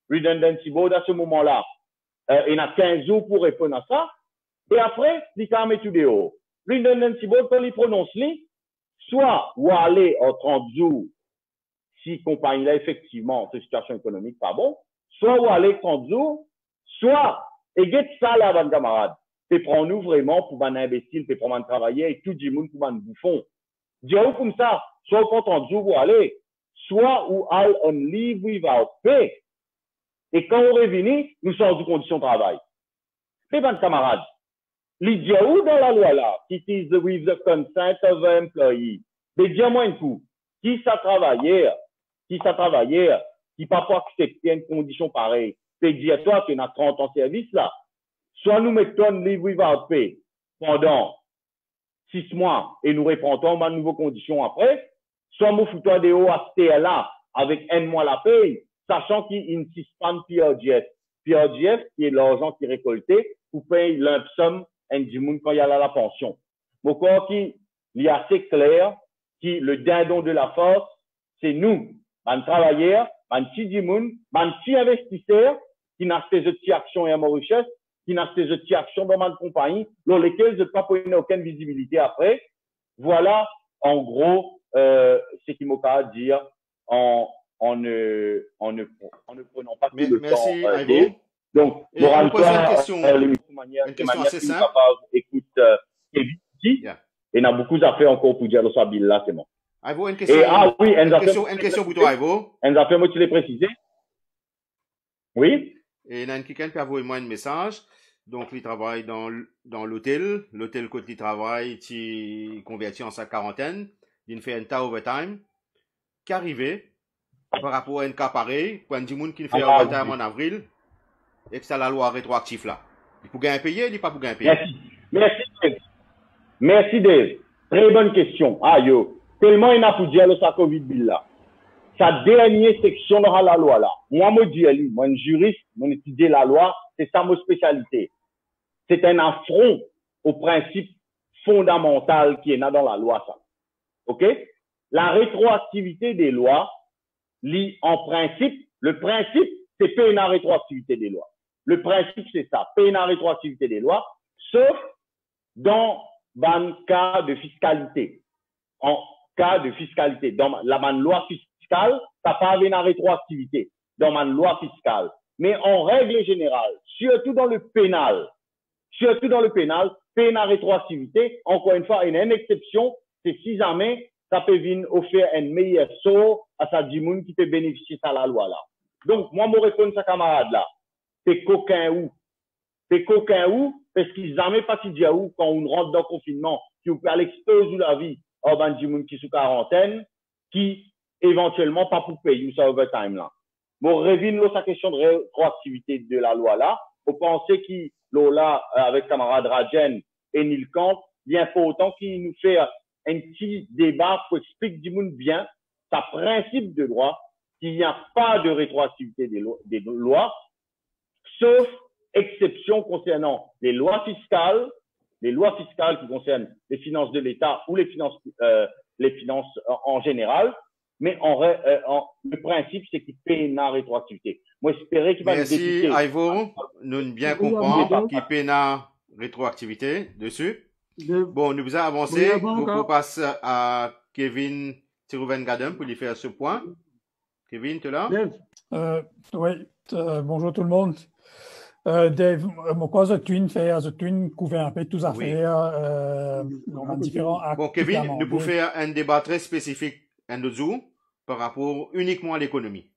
à ce moment-là, il a 15 jours pour répondre à ça, et après, il a mis tout dehors. Redundancy board, quand il prononce soit ou aller en 30 jours, si compagnie là, effectivement, cette situation économique pas bon, soit ou aller 30 jours, soit, et get ça là, ban camarade, et prends-nous vraiment pour un imbécile, pour un travailleur, et tout le monde pour un bouffon. Dis-vous comme ça, soit au 30 jours ou aller, soit ou all on leave without pay. Et quand on revient, nous sommes en condition de travail. C'est bien, camarades. L'idée où dans la loi là, it is with the consent of the employee. Mais dis-moi un coup, qui ça travaillait, qui pas pour accepter une condition pareille, c'est dire toi que tu as 30 ans de service là, soit nous mettons leave without pay pendant 6 mois et nous répondons à nouvelles conditions après, soit nous foutons des hauts à là avec un mois la paye, sachant qu'ils ne suspendent PRGF. PRGF, qui est l'argent qui est récolté pour payer lump sum quand il y a la pension. Donc, il est assez clair que le dindon de la force, c'est nous, les travailleurs, les petits investisseurs qui n'ont ces petites actions et à Mauritius, qui n'ont ces petites actions dans ma compagnie, dans lesquelles je ne peux pas donner aucune visibilité après. Voilà, en gros, ce qu'il m'a dire en ne prenant pas tout le merci, temps. Ivo. Donc, Et on pose une question assez simple. Écoute, Kevin dit, Yeah. et il y a beaucoup d'affaires encore pour dire le Sabil là, c'est bon. Ivo, une question. Et, oui, une question pour toi, Ivo. Une affaire, moi, tu l'as précisé. Oui. Et il y a quelqu'un qui a envoyé moi un message. Donc, il travaille dans l'hôtel. L'hôtel, quand il travaille, il convertit en sa quarantaine. Il fait un tas overtime. Qui arrivé par rapport à un cas pareil, quand il y a des gens qui fait overtime en avril, et que c'est la loi rétroactive là. Il peut gagner payer, il n'est pas pour gagner payer. Merci, Dave. Merci, Dave. Très bonne question. Ah, yo. Tellement il n'a pas dit le Covid bill là. Sa dernière section dans la loi là. Moi, je dis, moi, un juriste, moi, étudier la loi, c'est ça ma spécialité. C'est un affront au principe fondamental qui est là dans la loi, ça. OK? La rétroactivité des lois, en principe, le principe, c'est payer la rétroactivité des lois. Le principe, c'est ça, payer la rétroactivité des lois, sauf dans le cas de fiscalité. En cas de fiscalité, dans la loi fiscale, ça pas avec la rétroactivité, dans la loi fiscale. Mais en règle générale, surtout dans le pénal, payer la rétroactivité, encore une fois, il y a une exception, c'est si jamais ça peut venir offrir un meilleur sort à sa dimoun qui peut bénéficier de la loi là. Donc, moi, je réponds à ce camarade là. C'est coquin ou? C'est coquin ou? Parce qu'ils jamais pas si dia ou quand on rentre dans le confinement, qui vous peut aller exposer la vie à un dimoun qui sous quarantaine, qui éventuellement pas pour payer ça overtime là. Bon, revine sa question de rétroactivité de la loi là. Vous pensez qu'il là avec camarade Rajen et Nilkant, bien faut autant qu'il nous fait un petit débat pour expliquer du monde bien sa principe de droit qu'il n'y a pas de rétroactivité des lois, sauf exception concernant les lois fiscales qui concernent les finances de l'État ou les finances en général. Mais le principe, c'est qu'il paye la rétroactivité. Moi, j'espérais qu'il va nous décider. Merci, Ivo. Nous bien comprendre qu'il paye la rétroactivité dessus. Bon, nous vous avons avancé. Nous passe à Kevin Tirouven-Gadem pour lui faire ce point. Kevin, tu es là? Oui, bonjour tout le monde. Dave, moi, tu fais couvert un peu tous les affaires, différents actes. Bon, Kevin, nous pouvons faire un débat très spécifique un autre jour par rapport uniquement à l'économie.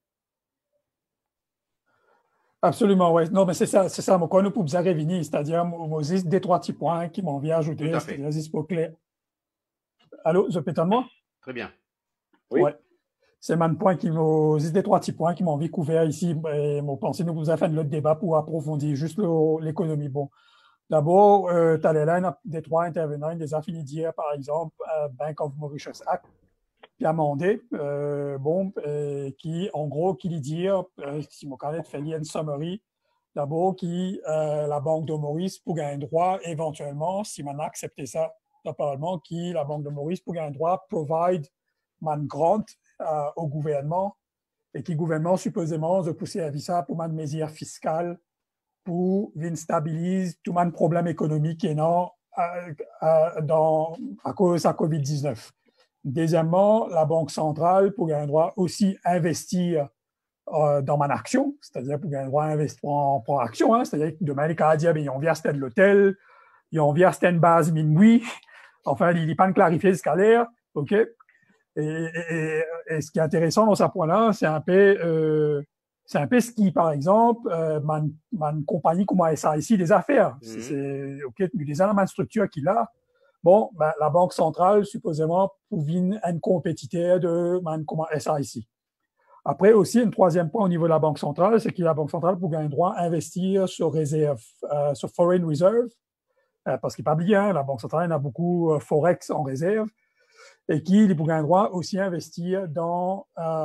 Absolument, oui. Non, mais c'est ça. Moi, quand nous pouvons revenir, c'est-à-dire, Moses, des trois petits points qui m'ont envie ajouter, c'est-à-dire, c'est pour clair. Allô, je peux moi? Très bien. Oui. Ouais. C'est mon point des trois petits points qui m'ont envie couvert ici. Et mon pensée, nous vous avons fait notre débat pour approfondir juste l'économie. Bon. D'abord, tu as là des trois intervenants, des affiliés d'hier, par exemple, Bank of Mauritius Act, qui a demandé, qui, en gros, qui dit dire, si mon collègue fait une summary, d'abord, qui, la Banque de Maurice, pour gagner un droit, éventuellement, si on a accepté ça, apparemment, qui, la Banque de Maurice, pour gagner un droit, provide man grant au gouvernement, et qui, gouvernement, supposément, de pousser à visa pour man mesures fiscales, pour stabiliser tout man problème économique et non, à cause de la COVID-19. Deuxièmement, la Banque centrale, pour gagner un droit aussi investir dans mon action, c'est-à-dire pour gagner un droit investir en action, hein, c'est-à-dire que demain, les Canadiens, ils ont vu acheter de l'hôtel, ils ont vu acheter une base minuit, enfin, ils n'ont pas clarifié le scalaire, OK? Et ce qui est intéressant dans ce point-là, c'est un peu ce qui, par exemple, ma compagnie comment ça ici des affaires. C'est OK, des éléments de structure qu'il a. Bon, ben, la Banque centrale, supposément, pour venir un compétiteur de comment SIC. Après aussi, un troisième point au niveau de la Banque centrale, c'est que la Banque centrale, pour gagner droit, investir sur réserve, sur foreign reserve, parce qu'il n'est pas bien, la Banque centrale a beaucoup Forex en réserve, et qui, les pour un droit aussi investir dans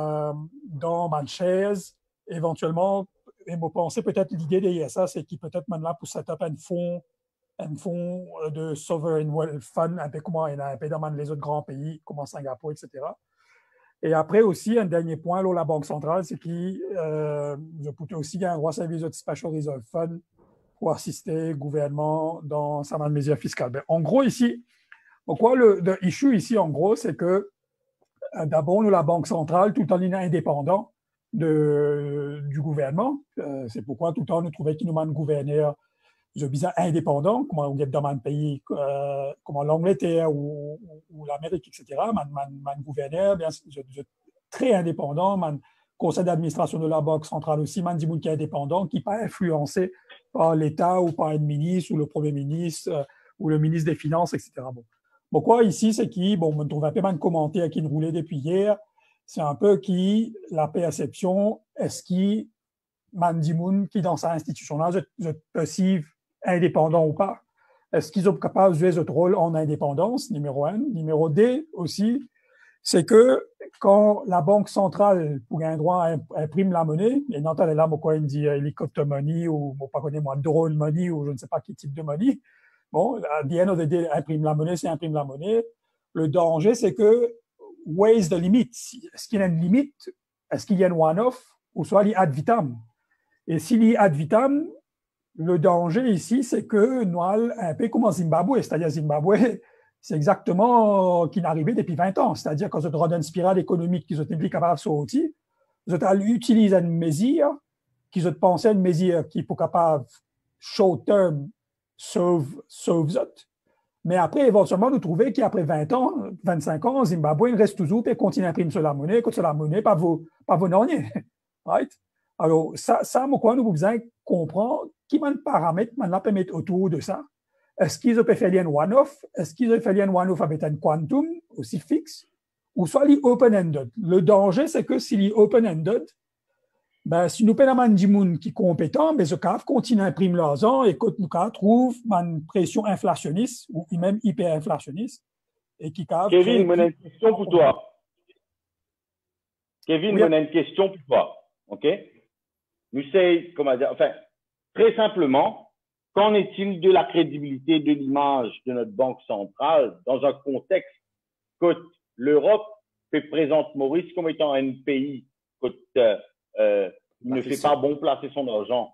Manchase, éventuellement, et vous pensez peut-être l'idée des ISA, c'est qu'il peut-être maintenant pour set up un fonds de sovereign wealth fund, un peu comme il y a un peu dans les autres grands pays, comme Singapour, etc. Et après aussi, un dernier point, là, la Banque centrale, c'est qu'il peut aussi un droit service de special reserve fund pour assister le gouvernement dans sa mesure fiscale. Ben, en gros, ici, pourquoi le issue ici, en gros, c'est que d'abord, nous, la Banque centrale, tout en étant indépendant du gouvernement, c'est pourquoi tout le temps, nous trouvons qu'il nous manque gouverneur je bizarre indépendant, comme on est dans un pays comme l'Angleterre ou l'Amérique, etc. Man gouverneur, bien, je très indépendant, man conseil d'administration de la Banque centrale aussi, man dit qui est indépendant, qui n'est pas influencé par l'État ou par un ministre ou le Premier ministre ou le ministre des Finances, etc. Bon, quoi ici, c'est qui, bon, on trouve un peu mal commenté à qui nous roulait depuis hier, c'est un peu qui, la perception, est-ce qui, man dit qui dans sa institution-là, je perçive indépendant ou pas. Est-ce qu'ils sont capables de jouer ce rôle en indépendance, numéro 1. Numéro 2 aussi, c'est que quand la Banque centrale, pour un droit, imprime la monnaie, et non, elle est là, moi, il dit helicopter money ou, pas connaître moi, drone money ou je ne sais pas quel type de money. Bon, à the end of the day, imprime la monnaie, c'est imprime la monnaie. Le danger, c'est que, where's the limit? Est-ce qu'il y a une limite? Est-ce qu'il y a une one-off? Ou soit il y a ad vitam? Et s'il y a ad vitam, le danger ici, c'est que nous allons un peu comme en Zimbabwe, c'est-à-dire Zimbabwe, c'est exactement qui n'est arrivé depuis 20 ans, c'est-à-dire quand vous avez une spirale économique qui est capable de sortir, vous allez utiliser une mesure qui vous pensez une mesure qui est capable short term sauve mais après éventuellement nous trouvons qu'après 20 ans, 25 ans, Zimbabwe il reste toujours et continue à imprimer sur la monnaie, que sur la monnaie pas vos norniers, right? Alors ça moi quoi nous besoin comprendre qui man paramètres man la permettre autour de ça. Est-ce qu'ils ont fait un one-off? Est-ce qu'ils ont fait un one-off avec un quantum aussi fixe? Ou soit les open-ended? Le danger, c'est que s'il est open-ended, ben, si nous prenons un monde qui est compétent, ben, ce cas continue à imprimer l'argent et que nous trouve une pression inflationniste ou même hyperinflationniste. Et qui Kevin, on a une question pour toi. Kevin, on a une question pour toi. OK? Nous savons, comment dire, enfin, très simplement, qu'en est-il de la crédibilité de l'image de notre banque centrale dans un contexte que l'Europe présente Maurice comme étant un pays que ne fait pas bon placer son argent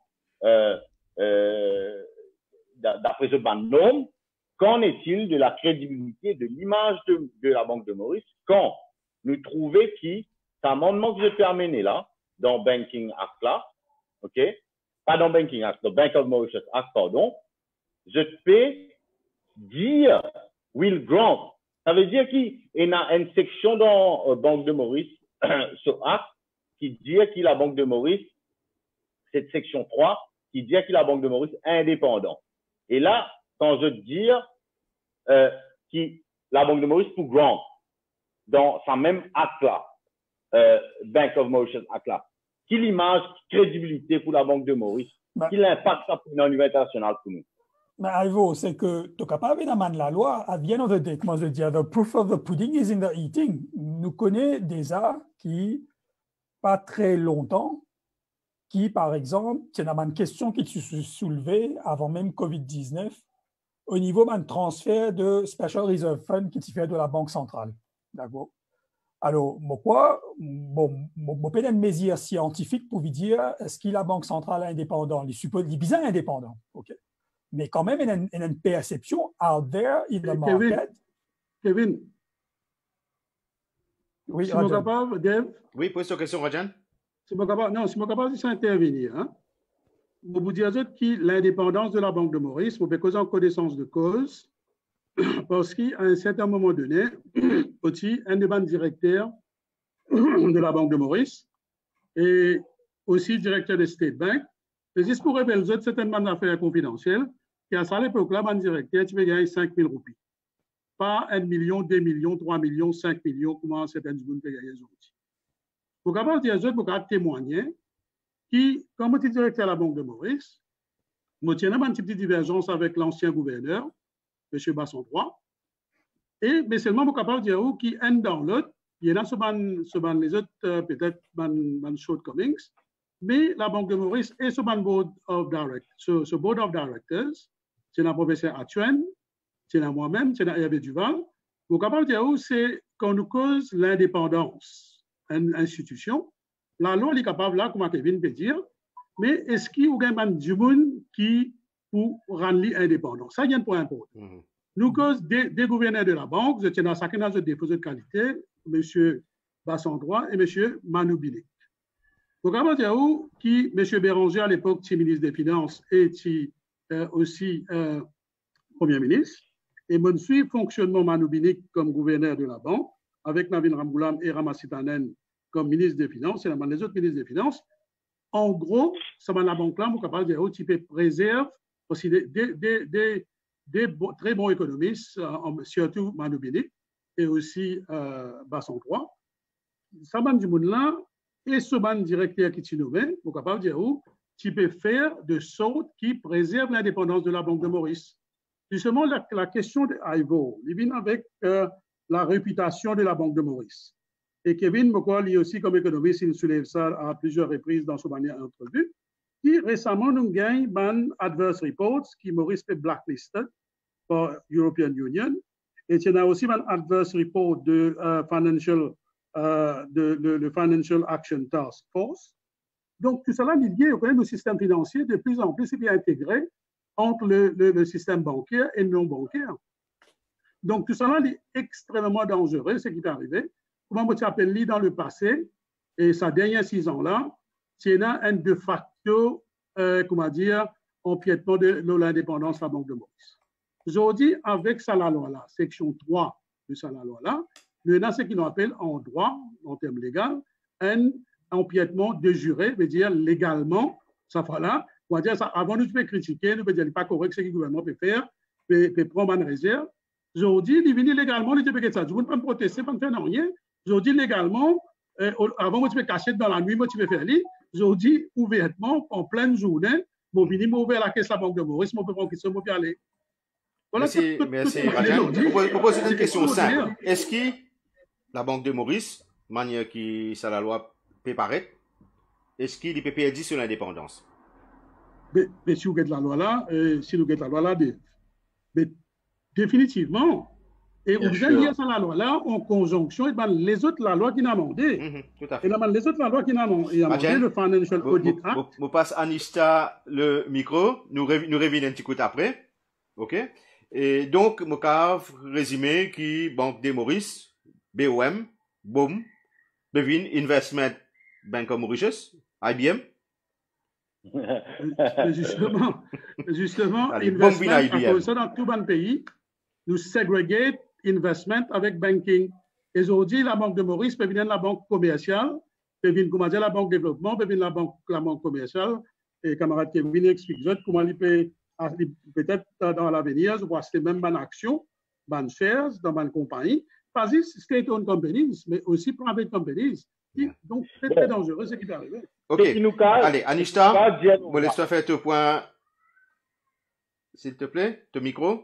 d'après ce ban norme? Qu'en est-il de la crédibilité de l'image de la Banque de Maurice quand nous trouvons que cet amendement que je peux amener là, dans Banking Act là, OK? Pas dans Banking Act, dans Bank of Mauritius Act, pardon, je peux dire will grant. Ça veut dire qu'il y a une section dans Banque de Maurice, ce acte, qui dit que la Banque de Maurice, cette section 3, qui dit que la Banque de Maurice est indépendante. Et là, quand je dis que la Banque de Maurice pour grant, dans sa même acte là, Bank of Mauritius Act là, quelle image, crédibilité pour la Banque de Maurice, quel impact ça pour niveau international pour nous? Mais Ivo, c'est que tu es capable d'amener la loi, à the end of the day, comment je dis, the proof of the pudding is in the eating. Nous connaissons déjà qui, pas très longtemps, qui, par exemple, c'est une question qui se soulevée avant même COVID-19, au niveau d'un transfert de Special Reserve Fund qui se fait de la Banque centrale. D'accord? Alors, moi, peut une mesure scientifique pour vous dire est-ce que la Banque centrale est indépendante? Il est bizarre indépendant, OK? Mais quand même, il y a une perception out there in the market. Kevin. Oui, si je suis capable, Dave. Oui, pose ta question, Rajan. Si je suis capable d'intervenir. Hein? Vous dire que l'indépendance de la Banque de Maurice, vous faites en connaissance de cause, parce qu'à un certain moment donné, aussi, un des directeurs de la Banque de Maurice et aussi directeur de State Bank, c'est juste pour révéler certaines affaires confidentielles, qui à ça l'époque, là, directeur, tu veux gagner 5 000 roupies. Pas 1 million, 2 millions, 3 millions, 5 millions, comment certaines personnes peuvent gagner aujourd'hui. Pour capable dire, pour témoigner, qui, comme directeur de la Banque de Maurice, Nous tenons une petite divergence avec l'ancien gouverneur, M. Basson-Droit. Mais seulement, nous sommes capables de dire qui est dans l'autre. Il y en a les autres, peut-être, des shortcomings. Mais la Banque de Maurice et ce board of directors, c'est la professeur Atuen, c'est la moi-même, c'est la Hervé Duval. Nous sommes capables de dire c'est qu'on nous cause l'indépendance d'une institution. La loi est capable, là, comme Kevin peut dire, mais est-ce qu'il y a du monde qui pour rendre indépendant? Ça, il y a un point important. Nous cause des gouverneurs de la banque, je tiens à chacun de défauts de qualité, M. Basson-Droit et M. Manoubinik. Donc, avant de dire qui, M. Béranger, à l'époque, était ministre des Finances et aussi Premier ministre, et mon suit fonctionnement Manoubinik comme gouverneur de la banque, avec Navin Ramgoulam et Ramasitanen comme ministre des Finances, et les autres ministres des Finances. En gros, ça va la banque là, vous êtes capable de dire type préserve aussi des très bons économistes, surtout Manoubinik et aussi Basson-Droit. Ça va du monde là, et ce directeur qui est nommé, vous êtes capable de dire tu peux faire de sorte qui préserve l'indépendance de la Banque de Maurice. Justement, la question de Ivo, il vient avec la réputation de la Banque de Maurice. Et Kevin Mokol, lui aussi, comme économiste, il soulève ça à plusieurs reprises dans son dernière entrevue, qui récemment nous gagne ban adverse reports qui Maurice fait blacklisted par European Union. Et il y a aussi un adverse report de le Financial Action Task Force. Donc, tout cela est lié au système financier de plus en plus bien intégré entre le système bancaire et non bancaire. Donc, tout cela est extrêmement dangereux, ce qui est arrivé. Comment vous appelez dans le passé, et sa dernière 6 ans-là, c'est un de facto, comment dire, empiètement de l'indépendance de la Banque de Maurice. Aujourd'hui, avec ça, la loi-là, section 3 de ça, la loi-là, nous avons ce qu'on appelle en droit, en termes légaux, un empiètement de juré, veut dire légalement, ça fait là, on va dire ça, avant nous de critiquer, nous ne dire pas correct ce que le gouvernement peut faire, peut prendre une réserve. Aujourd'hui, il vient légalement, il peut ça. Je ne peux pas me protester, pas me faire rien. Aujourd'hui, légalement, avant, moi, tu peux cacher dans la nuit, moi, tu peux faire lire. Aujourd'hui, ouvertement, en pleine journée, mon minimum ouvert la caisse de la Banque de Maurice, moi, je peux prendre question, moi, je peux aller. Voilà, merci, Rajan. Je pose une question simple. Est-ce que la Banque de Maurice, manière qui, ça la loi peut paraître, est-ce qu'il peut perdre sur l'indépendance? Mais si vous avez la loi là, définitivement. Et vous avez lié ça la loi là en conjonction avec les autres la loi qui n'a demandé. Tout à fait. Et les autres la loi qui n'a demandé le Financial Audit Act. Je passe à Anista le micro. Nous revenons un petit coup après. OK? Et donc, je vais résumer qui Banque de Maurice, BOM, BOM, Bevin Investment Bank of Mauritius, IBM. Justement, Allez, investment, à cause ça, dans tout le pays, nous ségrégons investment avec banking. Et aujourd'hui, la Banque de Maurice peut venir la banque commerciale, peut venir la banque de développement, peut venir la banque commerciale. Et camarade Kevin explique comment il peut, peut-être dans l'avenir, je vois c'est même une action, une shares dans une compagnie, pas juste state-owned companies, mais aussi private companies. Donc, c'est très dangereux ce qui est arrivé. OK. Allez, Anishta, laisse-toi faire ton point, s'il te plaît, ton micro.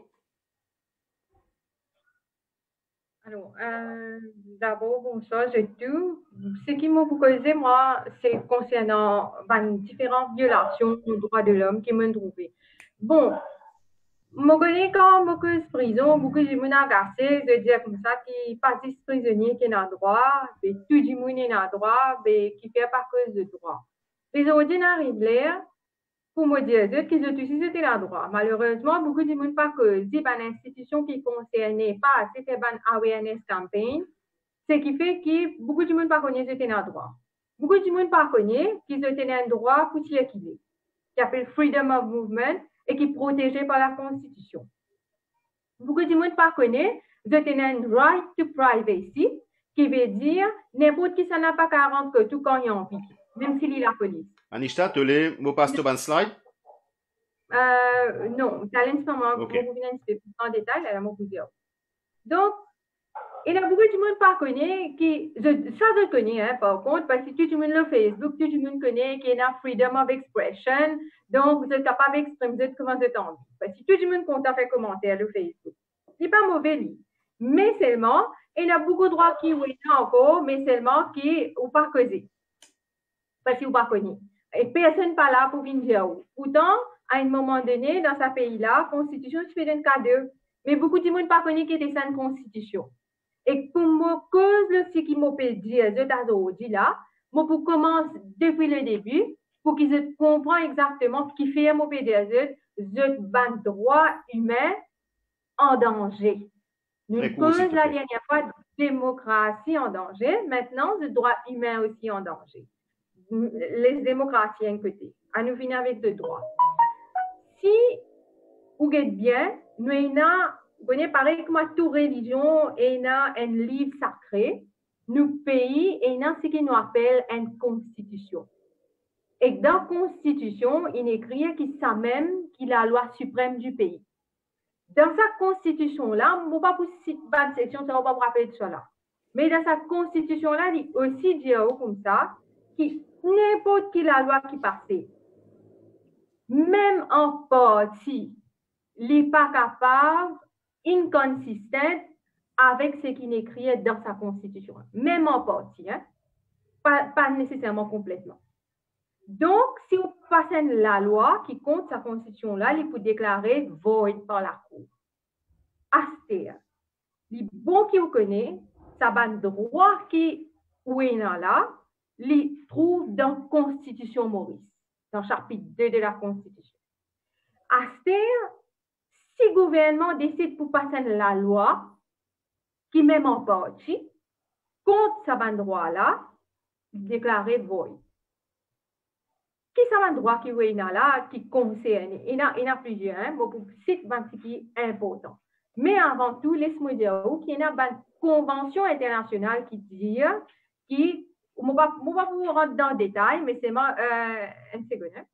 Alors, d'abord, bonsoir, je tout. Ce qui m'a causé, moi, c'est concernant différentes violations des droits de l'homme qui m'ont trouvé. Bon, je connais quand beaucoup de prison, beaucoup de gens incarcérés, je dis comme ça, qui partent prisonniers qui ont le droit, et tout le monde a le droit, et qui fait par cause de droit. Les ordinaires là, pour me dire qu'ils ont aussi c'était le droit. Malheureusement, beaucoup de monde pas que si une institution qui concernait pas assez fait une awareness campaign, ce qui fait que beaucoup de monde pas connaît c'était le droit. Beaucoup de monde pas connaît qu'ils ont un droit pour circuler, qui s'appelle freedom of movement et qui est protégé par la Constitution. Beaucoup de monde pas connaît qu'ils ont un right to privacy, qui veut dire n'importe qui ça n'a pas qu'à rentrer tout quand il y a envie, même s'il est la police. Anishta, tu les mots passe sur un slide? Non, talent, je vais revenir un petit peu plus en détail, là, mon cousin. Donc, Il y a beaucoup de monde pas connaît qui, ça je connais, hein, par contre, parce que tout le monde le Facebook, tout le monde connaît qu'il y a freedom of expression, donc vous êtes capable d'exprimer comment vous êtes envie. Parce que tout le monde compte à faire commentaire le Facebook. C'est pas mauvais, lui. Mais seulement, il y a beaucoup de droits qui, oui, encore, mais seulement qui, ou pas causer. Parce que vous pas connaît. Et personne pas là pour venir dire où. Pourtant, à un moment donné, dans ce pays-là, la constitution se fait un cadre. Mais beaucoup de monde pas connaît qu'il y a une constitution. Et pour me cause le ce qui m'a dit, je là, moi pour commencer depuis le début, pour qu'ils comprennent exactement ce qui fait mon PDZ, je ban droit humain en danger. Nous cause la dernière fois démocratie en danger, maintenant le droit humain aussi en danger. Les démocraties à un côté. À nous finir avec le droit. Si vous êtes bien, nous avons vous connaissez pareil comme toute religion, il y a un livre sacré, nous pays, et il y a ce qu'on nous appelle une constitution. Et dans la constitution, il est écrit que c'est ça même qui est la loi suprême du pays. Dans sa constitution-là, je ne vais pas vous citer une section, ça ne va pas vous rappeler de cela. Mais dans sa constitution-là, il aussi dit comme ça, que n'importe quelle loi qui passe, même en partie, il n'est pas capable inconsistent avec ce qui est écrit dans sa constitution, même en partie, hein? Pas nécessairement complètement. Donc, si vous passez la loi qui compte sa constitution-là, il peut déclarer void par la Cour. Astéa, les bons qui vous connaissent, ça va droit qui est là, les trouve dans la Constitution Maurice, dans le chapitre 2 de la Constitution. Astéa, si le gouvernement décide pour passer la loi, qui même en partie, contre ce droit-là, déclarer void. Qui est ce droit qui est là, qui concerne? Il y en a plusieurs, hein, mais pour citer ce qui est important. Mais avant tout, laisse-moi dire qu'il y a une convention internationale qui dit, qui, je ne vais pas vous rentrer dans le détail, mais c'est une seconde. Hein.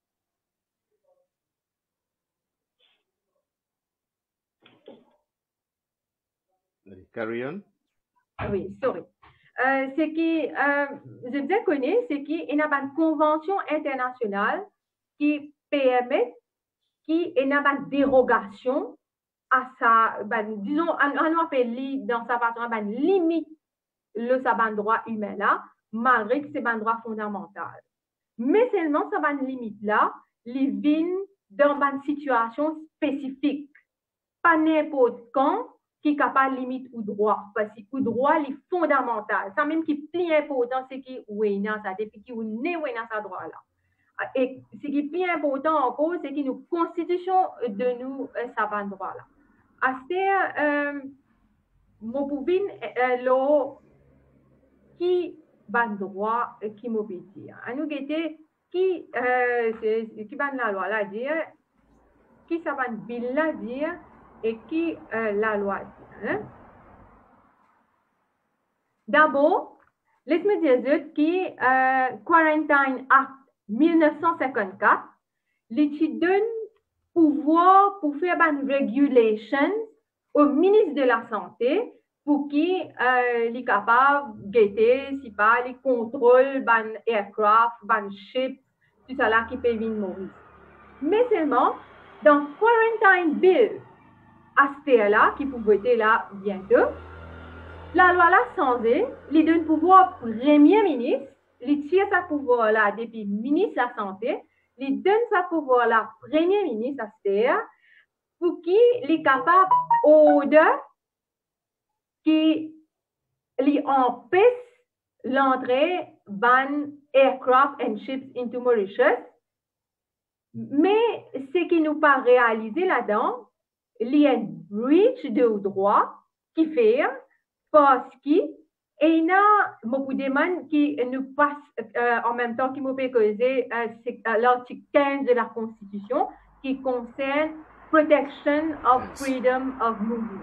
Carry on. Oui, sorry. C'est qui, je bien connais, c'est qu'il y a une convention internationale qui permet, qui y a une dérogation à sa, disons, on appelle dans sa façon, limite le saban droit humain là, malgré que c'est un droit fondamental. Mais seulement ça limite là, les vignes dans une situation spécifique, pas n'importe quand, qui est capable de limiter au droit, parce que le droit est fondamental. Ça même qui est plus important, c'est qui est dans ça, depuis qui est né dans ce droit-là. Et ce qui est plus important encore, c'est que nous constitution de nous, ça va droit-là. À ce mon pouvin, qui va droit, qui m'obéit. À nous guetter, qui va la loi là dire, qui ça va bill là dire, et qui la loi dit. Hein? D'abord, laisse-moi dire que Quarantine Act 1954, il donne pouvoir pour faire une régulation au ministre de la Santé pour qu'il est capable de guetter, si pas, les contrôles, ban aircraft, ban ship, tout ça là qui peut venir mourir. Mais seulement, dans Quarantine Bill, à ce là qui peut voter là bientôt, la loi là changé, il donne pouvoir au Premier ministre, il tire sa pouvoir là depuis ministre de la Santé, il donne sa pouvoir là Premier ministre à ce pour qu'il est capable d'ordre qui lui empêche l'entrée ban aircraft and ships into Mauritius. Mais ce qui nous pas réalisé là-dedans, il y a une breach de droit qui fait parce qu'il y a beaucoup de monde qui nous passe en même temps qui nous peut causer l'article 15 de la Constitution qui concerne protection of freedom of movement.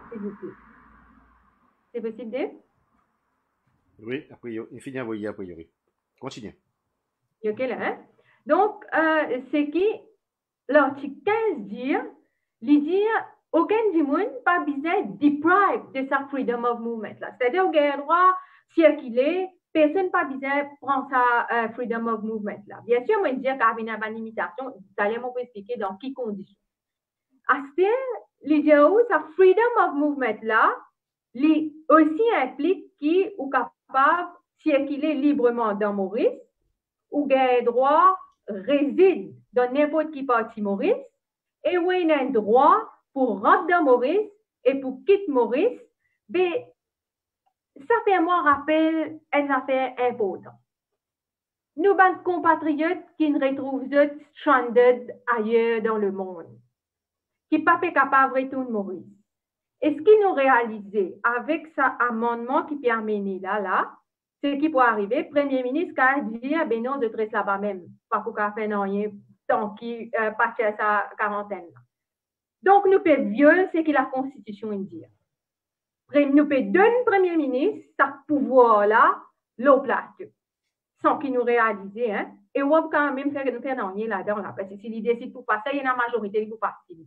C'est possible de? Oui, a priori, il finit à voyer a priori. Continue. OK là, hein? Donc, c'est qui l'article 15 dit aucun du monde pas besoin deprive de sa freedom of movement là. C'est-à-dire qu'il a le droit de circuler, personne pas besoin de prendre sa freedom of movement là. Bien sûr, moi je dis qu'il y a une limitation, ça allait m'en expliquer dans quelles conditions. À ce l'idée où sa freedom of movement là, aussi implique qu'il est capable de circuler librement dans Maurice, ou a droit réside dans n'importe qui partie Maurice, et où il a un droit pour rentrer dans Maurice et pour quitter Maurice, mais ça fait moi rappel une affaire importante. Nous, nos compatriotes qui nous retrouvent stranded ailleurs dans le monde, qui ne sont pas capables de retourner Maurice. Et ce qui nous réalisé avec cet amendement qui peut amener là, c'est qui peut arriver, le Premier ministre a dit, ben non, de traiter là-bas même, pas pour qu'on fasse rien, tant qu'il passe sa quarantaine. Donc, nous pouvons violer ce que la Constitution dit. Nous pouvons donner au Premier ministre ce pouvoir-là, l'eau place, sans qu'il nous réalise, hein, et on va quand même faire rien là-dedans, là, parce que s'il décide pour passer, il y a une majorité qui peut passer.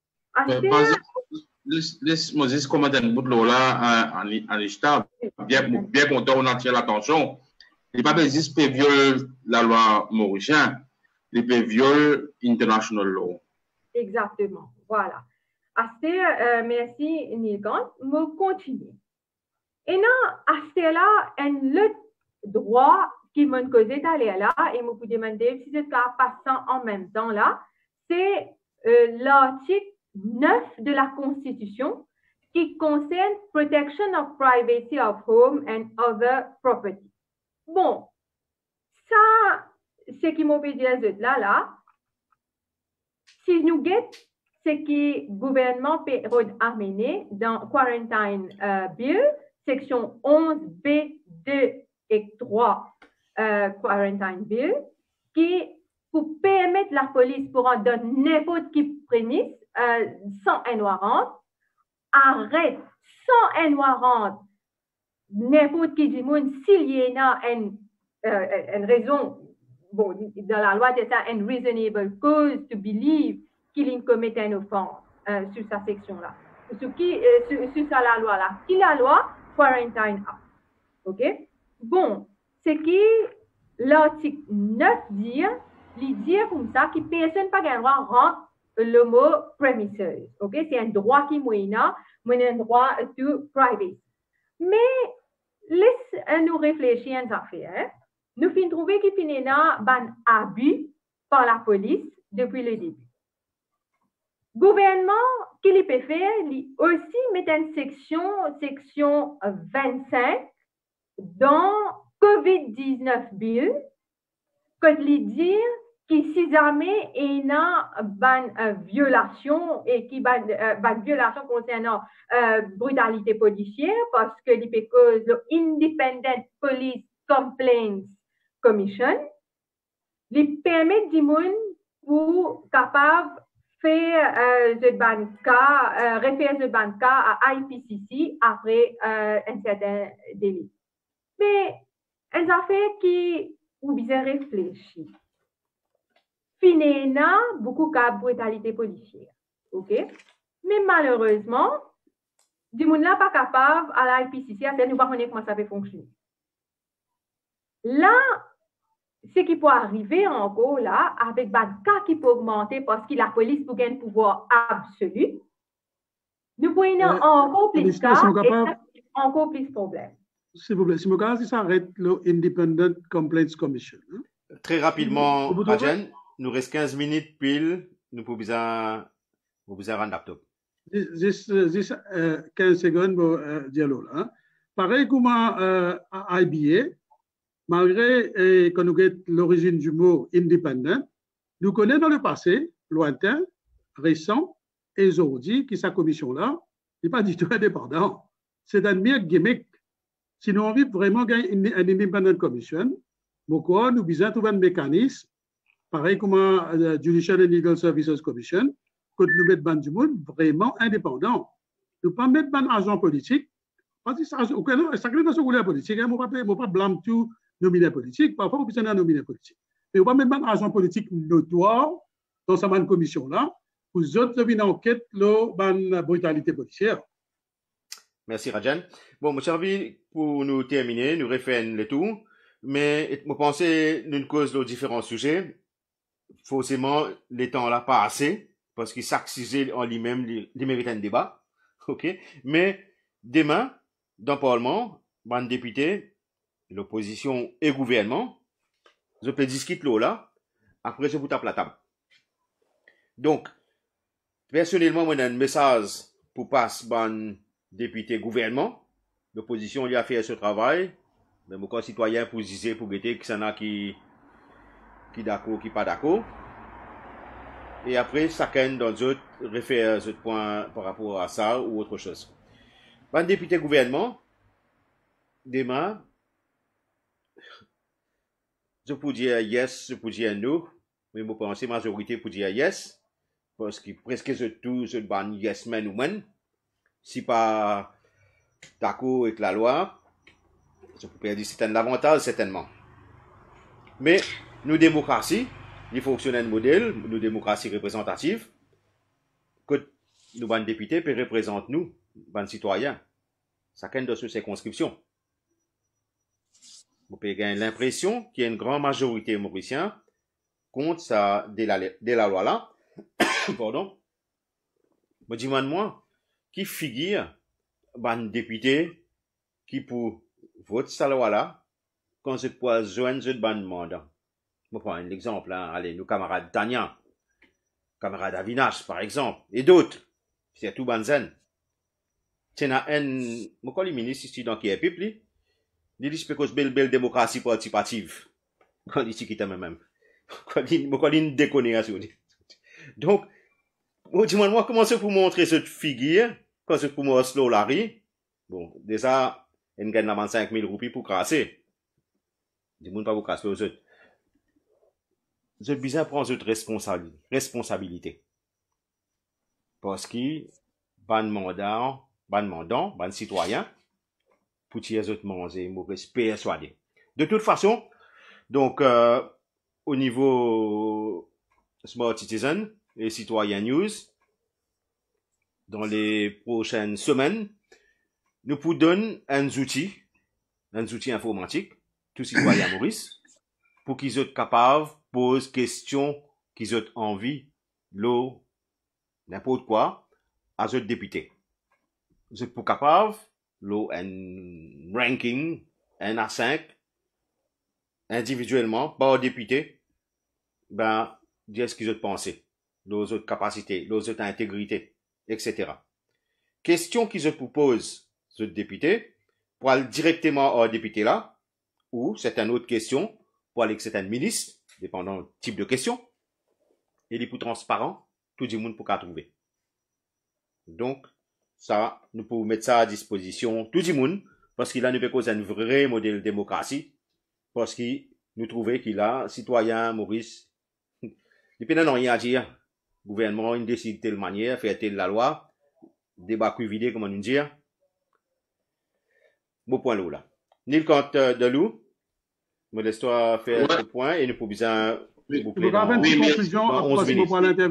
Laisse-moi juste commenter un bout de là en état, bien qu'on tourne entière l'attention. Il n'y a pas juste de violer la loi mauricienne, il peut violer international law. Exactement, voilà. Assez, merci Nilkan. Je continue. Et non, assez là, un autre droit qui m'a causé d'aller là, et je peux demander si c'est passant en même temps là, c'est l'article 9 de la Constitution qui concerne Protection of Privacy of Home and Other Property. Bon, ça, ce qui m'a dit là, si nous guettons ce que le gouvernement peut amener dans Quarantine Bill, section 11B 2 et 3 Quarantine Bill, qui pour permettre la police pour en donner n'importe quelle prémisse sans un warrant, arrête sans un warrant n'importe qui du monde s'il y a une raison, bon, dans la loi c'est ça, une reasonable cause to believe qu'il commet une offense sur sa section-là. Sur ça la loi-là. Qui la loi? Quarantine Act. OK? Bon, c'est qui l'article 9 dit, il dit comme ça que personne pas le droit rentre le mot premises. OK? C'est un droit qui moyen, un droit to privacy. Mais laisse nous réfléchir à une affaire. Nous finissons trouver qu'il y a un abus par la police depuis le début. Le gouvernement, qui il peut faire, il aussi met une section 25 dans COVID-19 Bill, que il dit que si jamais il y a une violation et qui une violation concernant brutalité policière, parce que il peut cause l'Independent Police Complaints Commission, il permet du monde pour capable faire référer ce banca à IPCC après un certain délai. Mais une affaire qui ou bien réfléchir. Finalement, beaucoup de brutalité policière. OK? Mais malheureusement, du monde là pas capable à l'IPCC à nous pas connaître comment ça peut fonctionner. Là, ce qui peut arriver encore là, avec des cas qui peuvent augmenter parce que la police peut gagner un pouvoir absolu, nous pouvons encore plus de cas et encore plus de problèmes. S'il vous plaît, si vous voulez, ça arrête l'Independent Complaints Commission. Hein? Très rapidement, Rajan, nous reste 15 minutes pile, nous pouvons rendre laptop. Juste 15 secondes pour dire là. Hein? Pareil comme à IBA, malgré qu'on nous ait l'origine du mot indépendant, nous connaissons dans le passé, lointain, récent, et aujourd'hui, que sa commission-là n'est pas du tout indépendant. C'est un mere gimmick. Si nous avons vraiment gagné une independent commission, pourquoi nous besoin trouver un mécanisme, pareil comme la Judicial and Legal Services Commission, que nous mettons du monde vraiment indépendant. Nous ne pouvons pas mettre un agent politique, parce que ça crée dans ce gouvernement politique, je ne vais pas blâmer tout nominé politique, parfois, vous besoin d'un nominé politique. Mais on va mettre un agent politique notoire dans cette commission-là, pour les autres une enquête la brutalité policière. Merci, Rajan. Bon, moi, j'ai envie, pour nous terminer, nous refaire le tour, mais je pense que nous cause de différents sujets. Forcément, les temps là pas assez, parce qu'il s'accusait en lui-même, il mérite un débat. OK? Mais, demain, dans le Parlement, ban député, l'opposition et gouvernement, je peux discuter là, après je vous tape la table. Donc, personnellement, moi, j'ai un message pour passer ban député gouvernement. L'opposition lui a fait ce travail. Mais mon concitoyen pour dire, pour guetter, qu'il y en a qui d'accord, qui pas d'accord. Et après, chacun dans d'autres réfère ce point par rapport à ça ou autre chose. Ban député gouvernement, demain, je peux dire yes, je peux dire no, mais je pense que la majorité pour dire yes, parce que presque tout, je ban yes men ou men. Si pas d'accord avec la loi, je peux dire c'est un avantage, certainement. Mais, nous, démocratie, il fonctionne un modèle, nous, démocratie représentative, que nous, ban députés, peut représenter nous, ban citoyens, chacun de ces circonscriptions. Vous pouvez gagner l'impression qu'il y a une grande majorité mauricienne contre ça, dès la loi là. Pardon. Me demande-moi, qui figure, ban député, qui pour voter cette loi là, quand je peux joindre ce ban mandat. Je prends un exemple, hein. Allez, nos camarades Tania, camarades Avinash, par exemple, et d'autres. C'est tout banzen. Tiens, un, moi, le ministre ici, dans qui est peuple, il dit, que c'est belle démocratie participative. Quand il dit qu'il t'aime même. Quand il déconne à ça. Donc, dis-moi, comment c'est pour montrer cette figure, quand c'est pour moi, Oslo Larry, bon, déjà, il gagne 25 000 roupies pour crasser. Dis-moi pas vous casser aux autres. Je besoin de prendre cette responsabilité. Parce que, ban citoyen, pour tirer les autres manger, me persuader. De toute façon, donc, au niveau Smart Citizen et Citoyen News, dans les prochaines semaines, nous vous donnons un outil informatique, tout citoyen Maurice, pour qu'ils soient capables de poser questions, qu'ils aient envie, n'importe quoi, à ce député. Vous êtes capable, un ranking, 1 à 5, individuellement, par député, ben, dire ce qu'ils ont pensé, leurs autres capacités, leurs autres intégrité, etc. Question qu'ils se posent, ce député, pour aller directement au député là, ou c'est une autre question, pour aller avec certains ministres, dépendant du type de question, et les plus transparents, tout le monde pourra trouver. Donc, ça, nous pouvons mettre ça à disposition tout le monde, parce qu'il a nous cause un vrai modèle de démocratie, parce qu'il nous trouvait qu'il a, citoyen, Maurice, il n'a rien à dire. Le gouvernement, il décide de telle manière, fait telle la loi, débat cuividé, comment nous dire. Bon point là. Ni le compte de loup, me laisse-toi faire ce point, et nous pouvons bien boucler dans 11 minutes.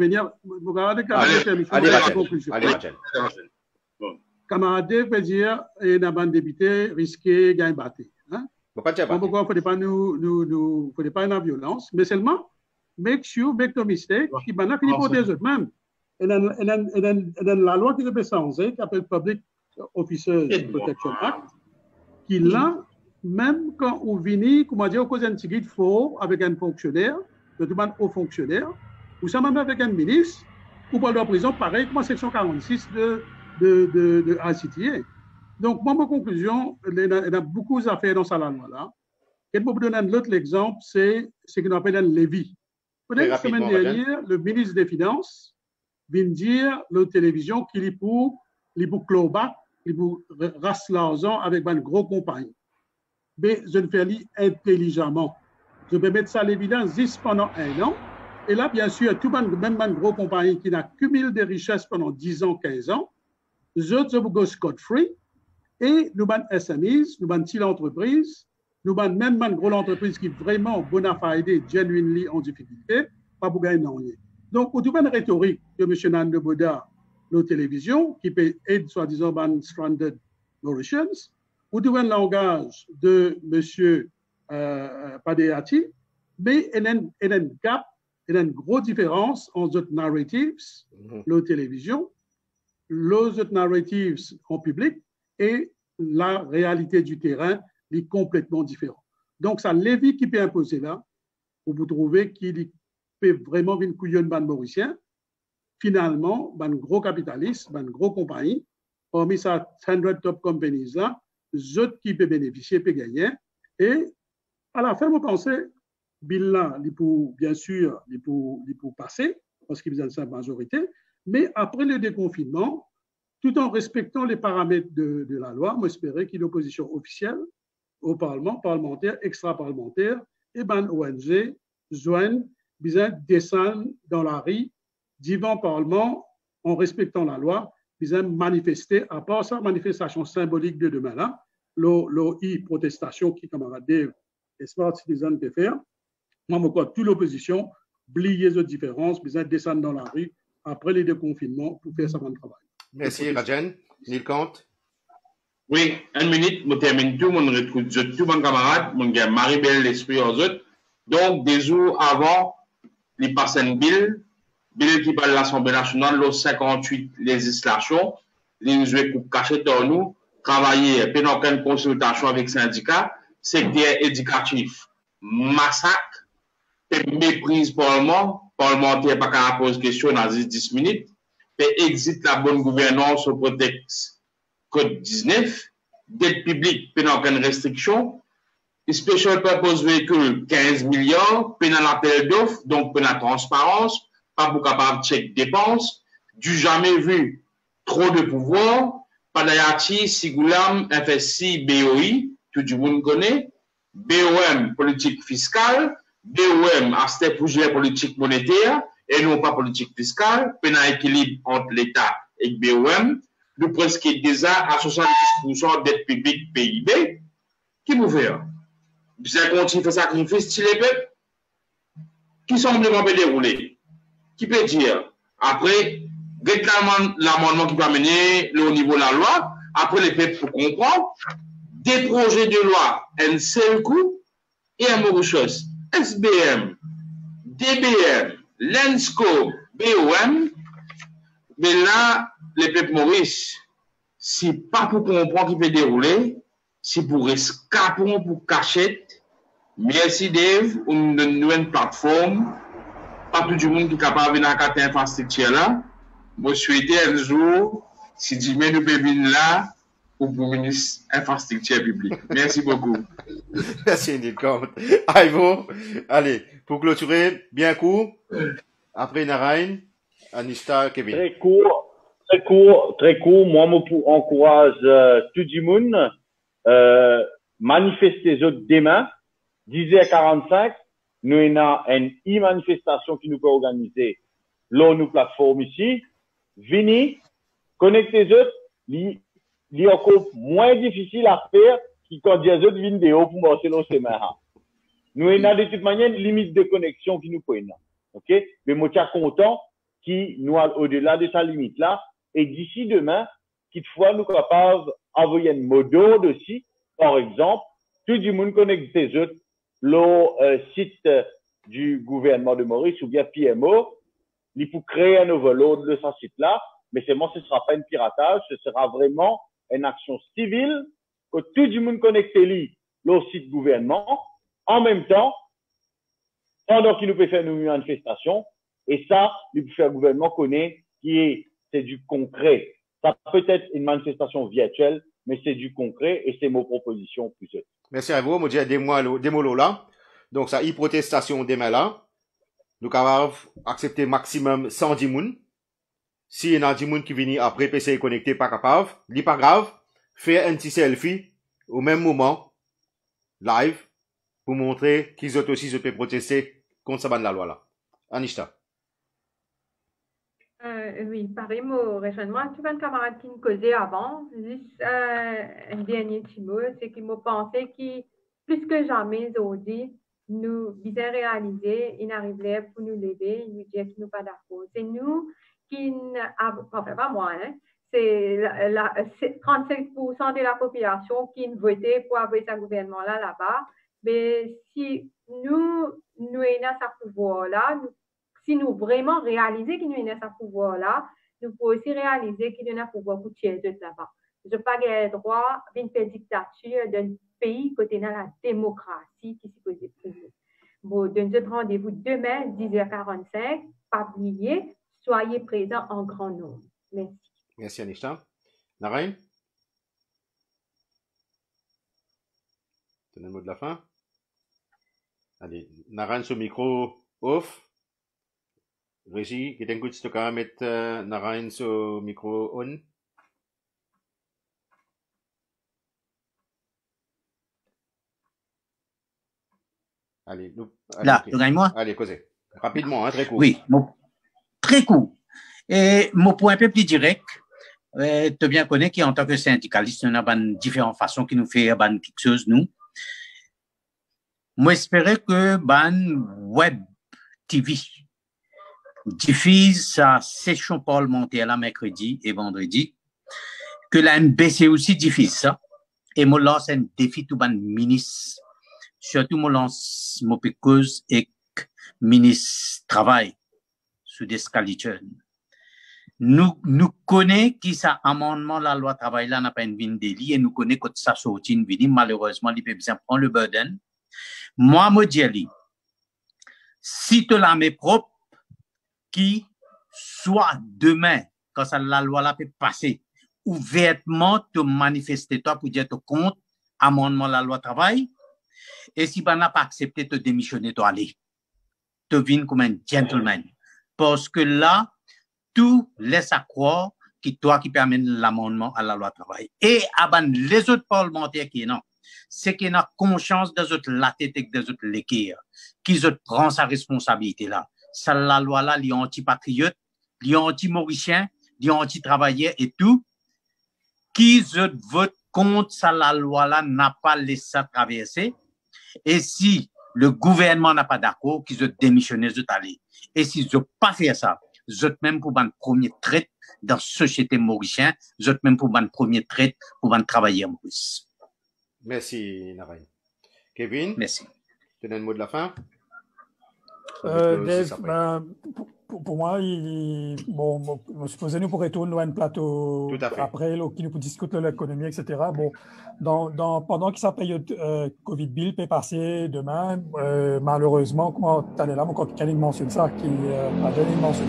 Allez, Rachel. Camarade peut dire, et la bande député risquer gagne batté. Pourquoi il ne faut pas nous pas une violence, mais seulement make sure, make no mistake, qui banque l'hypothèse même. Et dans la loi qui est passée, qui s'appelle Public Officers Protection Act, qui là, même quand on vient, comment dire, on cause un petit faux avec un fonctionnaire, de tout le monde haut fonctionnaire, ou ça même avec un ministre, ou pas de la prison, pareil, comme section 46 de ACTA. Donc, moi, ma conclusion, il y a beaucoup d'affaires dans cette loi-là. Et pour vous donner un autre exemple, c'est ce qu'on appelle un levy. La semaine dernière, le ministre des Finances vient dire à la télévision qu'il est pour clawback, il est pour rasse l'argent avec une grosse compagnie. Mais je le fais intelligemment. Je vais mettre ça à l'évidence pendant 1 an. Et là, bien sûr, tout même une grosse compagnie qui n'a cumulé des richesses pendant 10 ans, 15 ans, je vous go scot-free. Et nous avons SMEs, nous avons petites entreprises, nous avons même une grosse entreprise qui est vraiment bona fide, genuinely en difficulté, pas pour gagner rien. Donc, vous trouvez une rhétorique de M. Nando Boda, nos télévisions, qui peut aider, soi-disant, ban stranded Mauritians. Vous trouvez un langage de M. Padeati, mais il y a un gap, il y a une grosse différence entre les narratives, nos télévisions, les autres narratives en public et la réalité du terrain est complètement différente. Donc, ça l'évite qui peut imposer là, pour vous trouver qu'il peut vraiment une couillonne ban mauricien. Finalement, ban gros capitaliste, ban gros compagnie, parmi ces 100 top companies là, les autres qui peuvent bénéficier, peuvent gagner. Et à la fin, vous pensez, bill là, bien sûr, il pour passer, parce qu'il y a une majorité, mais après le déconfinement, tout en respectant les paramètres de la loi, moi j'espérais qu'il y ait une opposition officielle au Parlement, parlementaire, extra-parlementaire, et ben ONG, joignent, bien descendre dans la rue, devant Parlement, en respectant la loi, bien manifester, à part ça, manifestation symbolique de demain là, protestation qui, camarade Dave, et Smart Citizen peut faire, moi, je crois toute l'opposition, oublier les différences, bien descendre dans la rue après les déconfinements pour faire ça dans le travail. Merci, Rajan. Neil Kant. Oui, une minute, je termine tout, je retrouve tout mon camarade, mon gars Marie-Belle l'esprit aux autres. Donc, des jours avant, il passe une bill qui parle de l'Assemblée nationale, le 58 législation, il jouait pour cacher dans nous, travailler, pendant aucune consultation avec syndicats, secteur éducatif, massacre, méprise parlementaire, pas qu'à poser question dans 10 minutes, et exit la bonne gouvernance au prétexte Code 19, dette publique, pendant aucune restriction, Special Purpose Véhicule, 15 milliards, pendant l'appel d'offres, donc pendant la transparence, pas pour capable de check dépenses, du jamais vu, trop de pouvoir, Padayati, Sigoulam, FSI, BOI, tout le monde connaît, BOM, politique fiscale, BOM, aspect projet politique monétaire, et non pas politique fiscale, pendant équilibre entre l'État et BOM, nous presque déjà à 70% dette publique PIB, qui vous fait? Vous avez continué de faire sacrifice si les peuples qui semble peut dérouler. Qui peut dire, après, l'amendement qui va mener au niveau de la loi, après les peuples pour comprendre, des projets de loi, un seul coup, et un Mauritius, SBM, DBM, Lensco, BOM, mais là, les peuples Maurice, c'est pas pour comprendre qui peut dérouler, c'est pour escaper, pour cacher. Merci Dave, une nouvelle plateforme. Pas tout le monde qui est capable de venir à cette infrastructure là. Je souhaite un jour, si demain nous pouvons venir là, pour ministre infrastructure publique. Merci beaucoup. Merci Neil Kant. Ivo, allez, pour clôturer, bien court. Après Narain, Anishta, Kevin. Très court. Moi, je encourage tout le monde manifester demain, 10h45. Nous avons une e-manifestation qui nous peut organiser là nous plateforme ici. Venez, connectez-vous. Il est encore moins difficile à faire que quand des autres vidéos pour marcher dans ces mains. Nous avons de toute manière une limite de connexion qui nous prennent. OK? Mais moi, je suis content qui nous a au-delà de sa limite là. Et d'ici demain, toutefois, nous sommes capables d'envoyer un module aussi. Par exemple, tout le monde connecte des autres le site du gouvernement de Maurice ou bien PMO, il faut créer un overload de ce site-là, mais seulement ce ne sera pas un piratage, ce sera vraiment une action civile que tout le monde connecté le site gouvernement en même temps, pendant qu'il nous peut faire une manifestation, et ça, il peut faire le gouvernement connaît c'est du concret. Ça peut être une manifestation virtuelle, mais c'est du concret et c'est mes propositions plus. Merci à vous. Moi, j'ai des mots là. Donc, ça, protestation demain là. Nous avons accepté maximum 110 moun. Si il y a 10 moun qui viennent après PC connecté, pas capable, n'est pas grave. Faire un petit selfie au même moment, live, pour montrer qu'ils ont aussi peuvent protester contre ça, la loi là. Anishta. Oui, pareil, mon rejoindre tout un camarade qui me causait avant, juste un dernier petit mot, c'est qu'il m'a pensé que plus que jamais aujourd'hui, nous bien réaliser, ils n'arriveraient pour nous lever, nous dire qu'ils nous pas d'accord. C'est nous qui, enfin pas moi, hein, c'est 35% de la population qui votait pour avoir ce gouvernement-là là-bas. Mais si nous avons ce pouvoir-là, si nous vraiment réaliser qu'il nous avons ce pouvoir-là, nous pouvons aussi réaliser qu'il y a un pouvoir pour tuer les autres là-bas. Je n'ai pas le droit d'une dictature d'un pays côté dans la démocratie qui s'est posée primer. Bon, donc, notre rendez-vous demain, 10h45. Pas oublier, soyez présents en grand nombre. Merci. Merci, Anishta. Narain? Tenez le mot de la fin. Allez, Narain sur micro off. Régie, qui t'écoute, tu peux mettre Narain sur micro on. Allez, là, okay. Gagne-moi. Allez, causez. Rapidement, hein, très court. Oui, très court. Et mon point un peu plus direct, tu bien connais qu'en tant que syndicaliste, on a différentes façons qui nous fait quelque chose, nous. Moi, j'espérais que Web TV diffuse sa session parlementaire là, mercredi et vendredi, que la MBC aussi diffuse ça. Et moi, lance un défi tout ban ministre. Surtout, moi, lance mon cause et ministre travail sous des qualités. Nous connaissons qui ça amendement la loi travail là n'a pas une vine délit et nous connaissons que ça sorti une vine malheureusement il peut bien prendre le burden. Moi me dis si tu la mets propre qui soit demain quand ça la loi là peut passer ouvertement te manifester toi pour dire te compte amendement la loi travail et si ben n'a pas accepté te démissionner toi aller te vine comme un gentleman parce que là tout laisse à croire que toi qui permet l'amendement à la loi travail. Et les autres parlementaires qui non, c'est qu'ils ont conscience des autres la tête et des autres l'équerre, qu'ils prennent sa responsabilité là. Ça la loi là, les anti-patriotes, les anti-mauriciens, les anti-travailleurs et tout, qu'ils votent contre ça la loi là n'a pas laissé traverser. Et si le gouvernement n'a pas d'accord, qu'ils ont démissionné, ils ont allé. Et s'ils n'ont pas fait ça, vous êtes même pour ban premier traite dans la société mauricienne, vous êtes même pour ban premier traite pour ban travailler en Maurice. Merci, Narain. Kevin? Merci. Tu as un mot de la fin? Dave, pour moi, bon, je suppose nous pourrions retourner à un plateau après, qui nous discute l'économie, etc. Bon, pendant que sa période Covid bill peut passer demain, malheureusement, comment tu là, mon collègue mentionne ça, qui a donné mentionné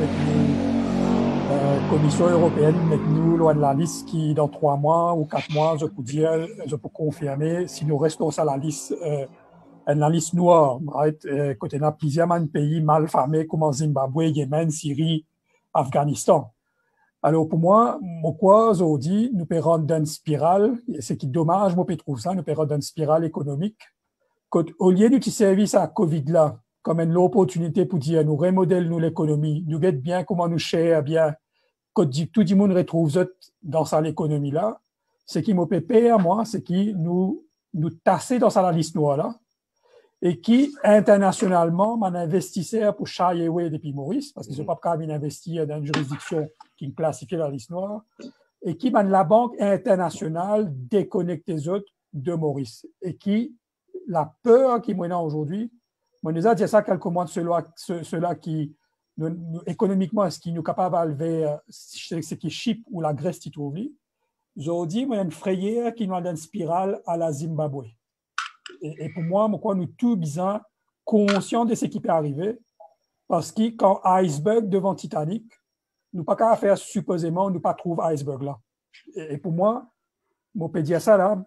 que Commission européenne met nous loin de la liste qui, dans 3 mois ou 4 mois, je peux confirmer, si nous restons sur la liste, une liste noire, côté n'a plusieurs pays mal famés comme Zimbabwe, Yémen, Syrie, Afghanistan. Alors pour moi, quoi aujourd'hui, nous pouvons rendre une spirale, et ce qui est dommage, moi je trouve ça, nous pouvons rendre une spirale économique. Au lieu d'utiliser service à Covid là, comme une opportunité pour dire nous remodèle nous l'économie, nous guette bien comment nous cher bien, que tout le monde retrouve dans sa l'économie là, ce qui me fait peur, moi, c'est qui nous tasser dans sa liste noire là, et qui, internationalement, m'en investissait pour Charles depuis Maurice, parce qu'ils n'ont pas capable d'investir dans une juridiction qui classifie la liste noire, et qui, la Banque internationale déconnecte les autres de Maurice, et qui, la peur qui m'en a aujourd'hui, on nous a dit ça quelques mois de ceux-là qui, économiquement, est-ce qu'ils nous capables d'élever ce qui chip ou la Grèce qui trouve, aujourd'hui, il y a une frayère qui nous a une spirale à la Zimbabwe. Et pour moi, nous tous bien conscients de ce qui peut arriver, parce que quand iceberg devant Titanic, nous pas qu'à faire supposément, nous pas trouver iceberg là. Et pour moi, je peux dire ça là,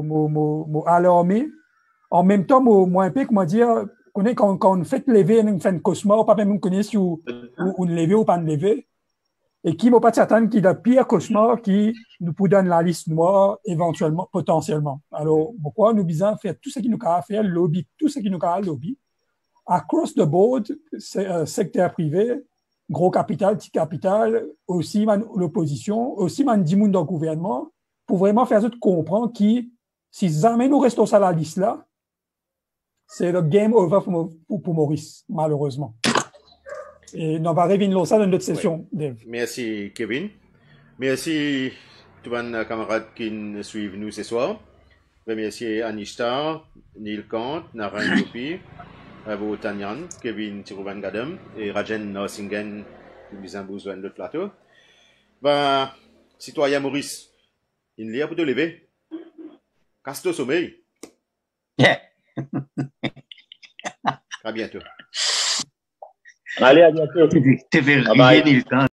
alarmé. En même temps, moi un peu comment dire, quand on fait lever, on fait un cauchemar, pas même connaître si on lever ou pas lever. Et qui ne va pas s'attendre qu'il y a le pire cauchemar qui nous peut donner la liste noire éventuellement, potentiellement. Alors, pourquoi nous disons faire tout ce qui nous a fait, lobby, tout ce qui nous a lobby, across the board, secteur privé, gros capital, petit capital, aussi l'opposition, aussi du monde dans le gouvernement, pour vraiment faire comprendre que si jamais nous restons sur la liste là, c'est le game over pour Maurice, malheureusement. Et on va revenir ça dans notre session, Dave. Merci, Kevin. Merci, tous les camarades qui nous suivent nous ce soir. Merci Anishta, Neil Kant, Narayan Gopi, Ravo Tanyan, Kevin Tiruvan Gadam et Rajen Nosingen qui nous ont besoin de notre plateau. Ben, citoyen Maurice, il est à pour te lever. Casse-toi au sommeil. Yeah. À bientôt. Allez, à bientôt. Tu fais Bye bye. rire, Neil Kant.